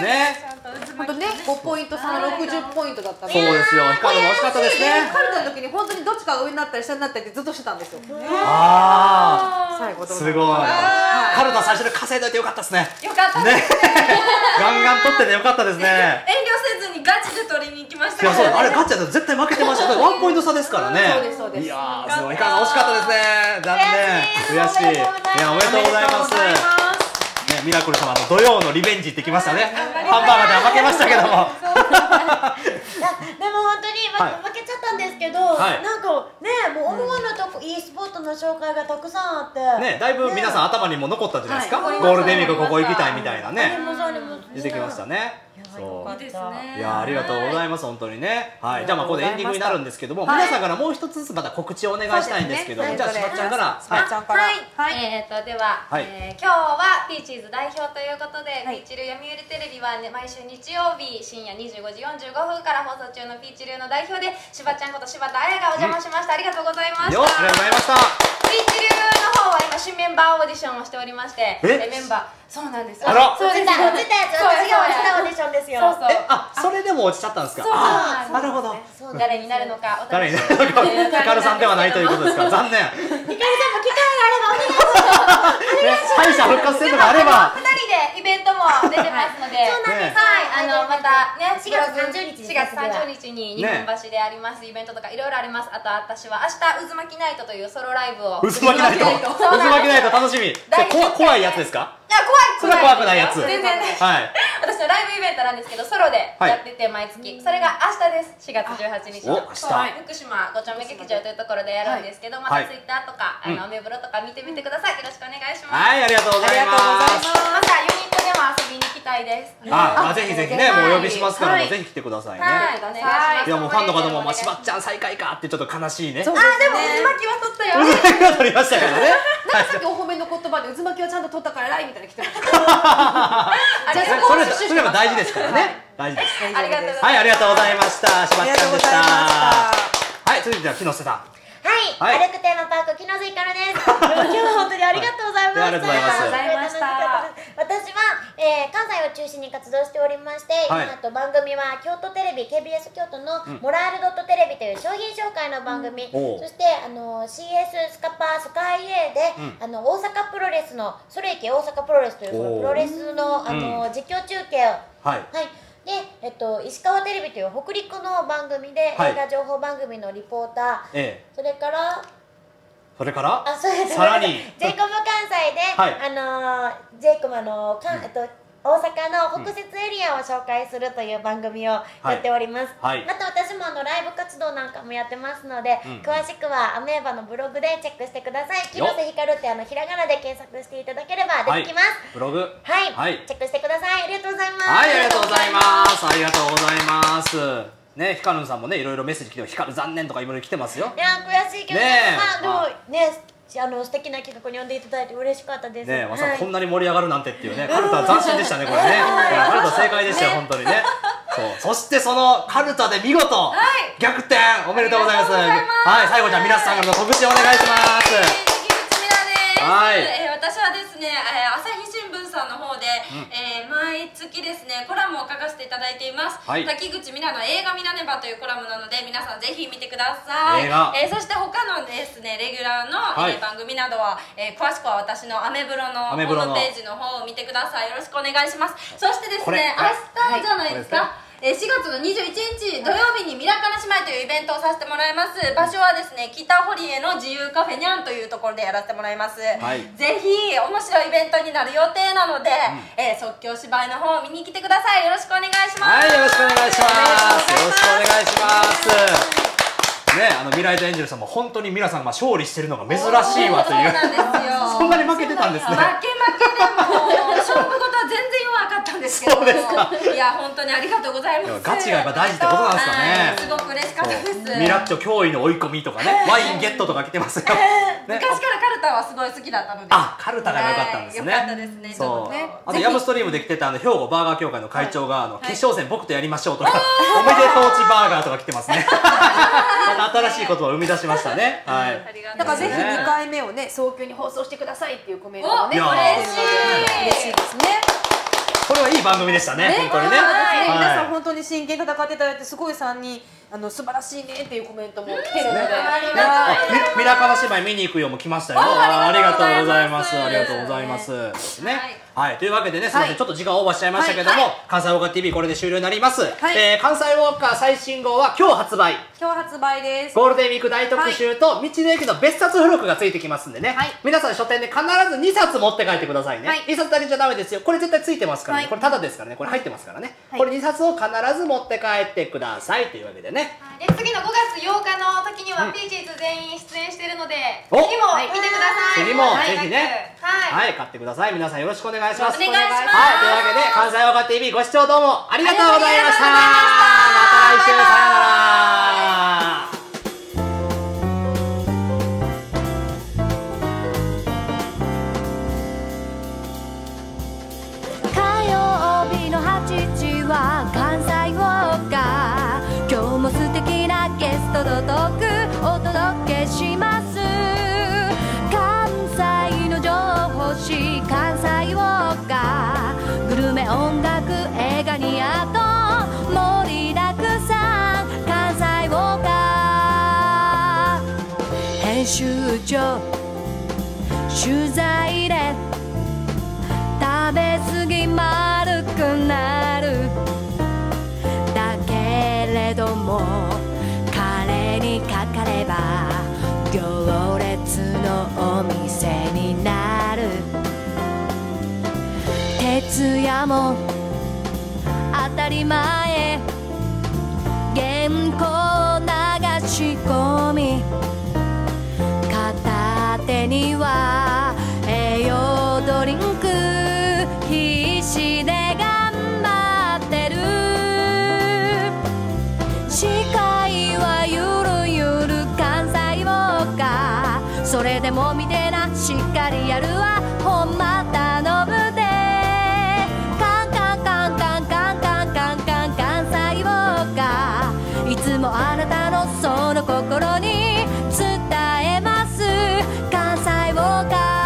S2: ね。
S6: 本当ね、ごポイント差のろくじゅうポイントだったので。
S2: そうですよ。光も惜しかったですね。
S6: カルタの時に本当にどっちかが上になったり下になったりってずっとしてたんですよ。
S2: ああ。
S6: 最後どう
S2: すごい。カルタ最初で稼いどいてよかったですね。
S3: よかったですね。
S2: ガンガン取っててよかったですね。
S3: 遠慮せずにガチで取りに行きました。
S2: いや、そう、あれガチだと絶対負けてました。ワンポイント差ですからね。
S6: そうですそうです。
S2: いやー、すごい。光も惜しかったですね。残念。悔しい。いや、おめでとうございます。ミラクル様の土曜のリベンジってきましたね。ハンバーガーでは負けましたけども。
S5: でも本当に負けちゃったんですけど、なんかね、もう思わぬとこいいスポットの紹介がたくさんあってね、
S2: だいぶ皆さん頭にも残ったんじゃないですか。ゴールデンウィークここ行きたいみたいなね、出てきましたね。そう、いや、ありがとうございます。本当にね。はい、じゃあまあここでエンディングになるんですけども、皆さんからもう一つずつまた告知をお願いしたいんですけども、じゃあしばっちゃんから。
S4: はい、えーとでは今日はピーチーズ代表ということで、ピーチル読売テレビは毎週日曜日深夜にじゅうごじよんじゅうごふんから放送中のピーチルの代表でしばちゃんこと柴田彩がお邪魔しました。ありがとうございました。
S2: よっ、ありがとうございました。
S4: ピーチルの方は今新メンバーオーディションをしておりまして、メンバー、そうなんですよ。
S2: あら、
S5: そうです。落ちたやつ、私が落ちたオーディションですよ。
S4: そうそう。
S2: あ、それでも落ちちゃったんですか。あ、なるほど。
S4: 誰になるのかお
S2: 楽しみに。
S4: 誰になるのか。
S2: ヒカルさんではないということですから、残念。
S5: ヒカルさんも機会があればお願いします。
S2: 敗者復活戦とかあれば。
S4: ふたりでイベントも出てますので、
S5: そうなんです。
S4: はい、あのまたね、
S5: しがつさんじゅうにち、
S4: しがつさんじゅうにちに日本橋でありますイベントとかいろいろあります。あと私は明日渦巻きナイトというソロライブを。
S2: 渦巻きナイト。渦巻きナイト楽しみ。怖いやつですか。
S4: いや、怖い。
S2: それは怖くないやつ。
S4: 全然ね。
S2: はい。
S4: 私のライブイベントなんですけど、ソロでやってて毎月。それが明日です。しがつじゅうはちにちの。福島ご丁目劇場というところでやるんですけど、またツイッターとかあのアメブロとか見てみてください。よろしくお願いします。
S2: はい、ありがとうございます。
S4: またユニットでも遊びに行きたいです。
S2: あ、ぜひぜひね、もうお呼びしますから、ぜひ来てくださいね。
S4: はい、お願いします。
S2: いや、もうファンの方も、まあ、しばっちゃん最下位かってちょっと悲しいね。
S4: あ、でも渦巻きは取ったよ。
S2: 渦巻きは取りましたからね。
S6: なんかさっきお褒めの言葉で渦巻きはちゃんと取ったから偉いみたいな来てました。じゃあそこは
S2: それも大事ですからね。大事です。
S4: ありがとうございます。
S2: はい、ありがとうございました。しばっちゃんでした。はい、続いては木下さん。
S5: はい、歩くテーマパーク木の瀬ひかるです。今日は本当にありがとうございました。
S2: ありがとうございました。
S5: 私は、えー、関西を中心に活動しておりまして、今と番組は京都テレビ ケービーエス 京都のモラールドットテレビという商品紹介の番組、そしてあの シーエス スカパースカイ エー で、あの大阪プロレスのそれいけ大阪プロレスというそのプロレスのあの実況中継を、はい。で、えっと、石川テレビという北陸の番組で、はい、映画情報番組のリポーター、ええ、それから
S2: それから
S5: あ、それ
S2: さらに
S5: ジェイコム関西で、はい、あのー、ジェイコムあのーかん、うん、えっと大阪の北摂エリアを紹介するという番組をやっております、
S2: はいはい、
S5: また私もあのライブ活動なんかもやってますので、うん、詳しくはアメーバのブログでチェックしてください。広瀬ひかるってあのひらがなで検索していただければ出てきます、はい、
S2: ブログ
S5: はい、はい、チェックしてください。ありがとうございます。
S2: はい、ありがとうございます。ありがとうございます。ね、ひかるんさんもね、いろいろメッセージ来て、ひかる残念とかいろいろ来てますよ。
S5: いや、悔しいけど、ね、まあでもね、あの素敵な企画に呼んでいただいて嬉しかったです。
S2: ね、まさかこんなに盛り上がるなんてっていうね、カルタ斬新でしたね、これね。カルタ正解でしたよ、本当にね。そう、そしてそのカルタで見事逆転おめでとうございます。はい、最後じゃあ皆さんからの告知お願いします。
S3: はい、えー、私はですね、えー、朝日新聞さんの方で、うん、えー、毎月ですねコラムを書かせていただいています、はい、滝口ミラの映画見らねばというコラムなので皆さんぜひ見てください。えー、そして他のですねレギュラーの、はい、えー、番組などは、えー、詳しくは私のアメブロのホームページの方を見てください。よろしくお願いします。そしてですね、明日じゃないですか、しがつのにじゅういちにち土曜日にミラカナ姉妹というイベントをさせてもらいます。場所はですね、北堀江の自由カフェニャンというところでやらせてもらいます、はい、ぜひ面白いイベントになる予定なので、うん、えー、即興芝居の方見に来てください。よろしくお願いします。
S2: はい、よろしくお願いします。よろしくお願いします。ね、あのミライトエンジェルさんも本当に皆さんが勝利してるのが珍しいわという。そうなんですよ。そんなに負けてたんですね。
S3: 負け負けでも勝負事は全然弱かったんですけど。そうですか。いや本当にありがとうございます。
S2: ガチがやっぱ大事ってことなんですかね。
S3: すごく嬉しかったです。
S2: ミラッチョ驚異の追い込みとかね、ワインゲットとか来てますよ。
S3: 昔からカルタはすごい好きだったので。
S2: あ、カルタが良かったんですね。
S3: 良かったですね。
S2: そう。あとヤムストリームで来てたあの兵庫バーガー協会の会長があの決勝戦僕とやりましょうとか、おめでとうちバーガーとか来てますね。新しい言葉を生み出しましたね。はい。
S6: だからぜひにかいめをね早急に放送してくださいっていうコメントをね。
S3: 嬉しい。
S6: 嬉しいですね。
S2: これはいい番組でしたね。本当にね。
S6: 皆さん本当に真剣に戦っていただいてすごいさんにんあの素晴らしいねっていうコメントも来てるので。
S2: ミラカナ姉妹見に行くよも来ましたよ。ありがとうございます。ありがとうございます。ね。はい、というわけでね、すみません、ちょっと時間オーバーしちゃいましたけども、関西ウォーカー ティーブイ これで終了になります。え関西ウォーカー最新号は今日発売。
S6: 今日発売です。
S2: ゴールデンウィーク大特集と道の駅の別冊付録がついてきますんでね。皆さん書店で必ずにさつ持って帰ってくださいね。いっさつだけじゃダメですよ。これ絶対ついてますからね。これタダですからね。これ入ってますからね。これにさつを必ず持って帰ってくださいというわけでね。
S4: で次のごがつようかの時にはピーチーズ全員出演しているので、次も見てください。
S2: 次もぜひね、はい、買ってください。皆さんよろしくお願いします。
S3: お願いします。
S2: はい、というわけで関西ウォーカー ティーブイ ご視聴どうもありがとうございました。また来週さようなら。
S1: 火曜日のはちじは関西ウォーカー、今日も素敵なゲストとトークお届けします。関西の情報誌関西ウォーカー、グルメ音楽映画にあと盛りだくさん関西ウォーカー、編集長取材で食べ過ぎ丸くなるだけれども彼にかかれば行列のお店になる。徹夜も当たり前、原稿流し込み、片手には栄養ドリンク、必死で頑張ってる。司会はゆるゆる関西ウォーカー、それでも見てなしっかりやるわほんま頼むで。カンカンカンカンカンカンカンカン関西ウォーカー、いつもあなたのその心に伝えます。関西ウォーカー。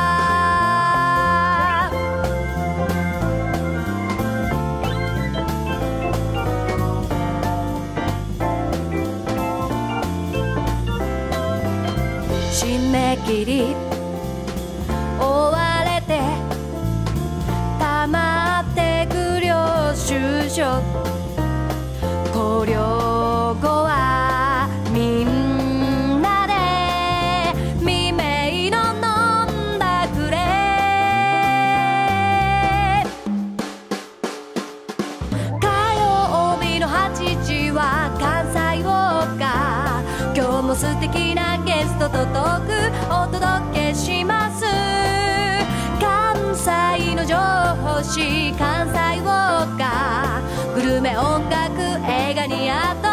S1: 締め切り追われて溜まってく領収書、考慮後はみんなで未明の飲んだくれ。 素敵なゲストとトークお届けします。関西の情報誌関西ウォーカー、グルメ音楽映画にあった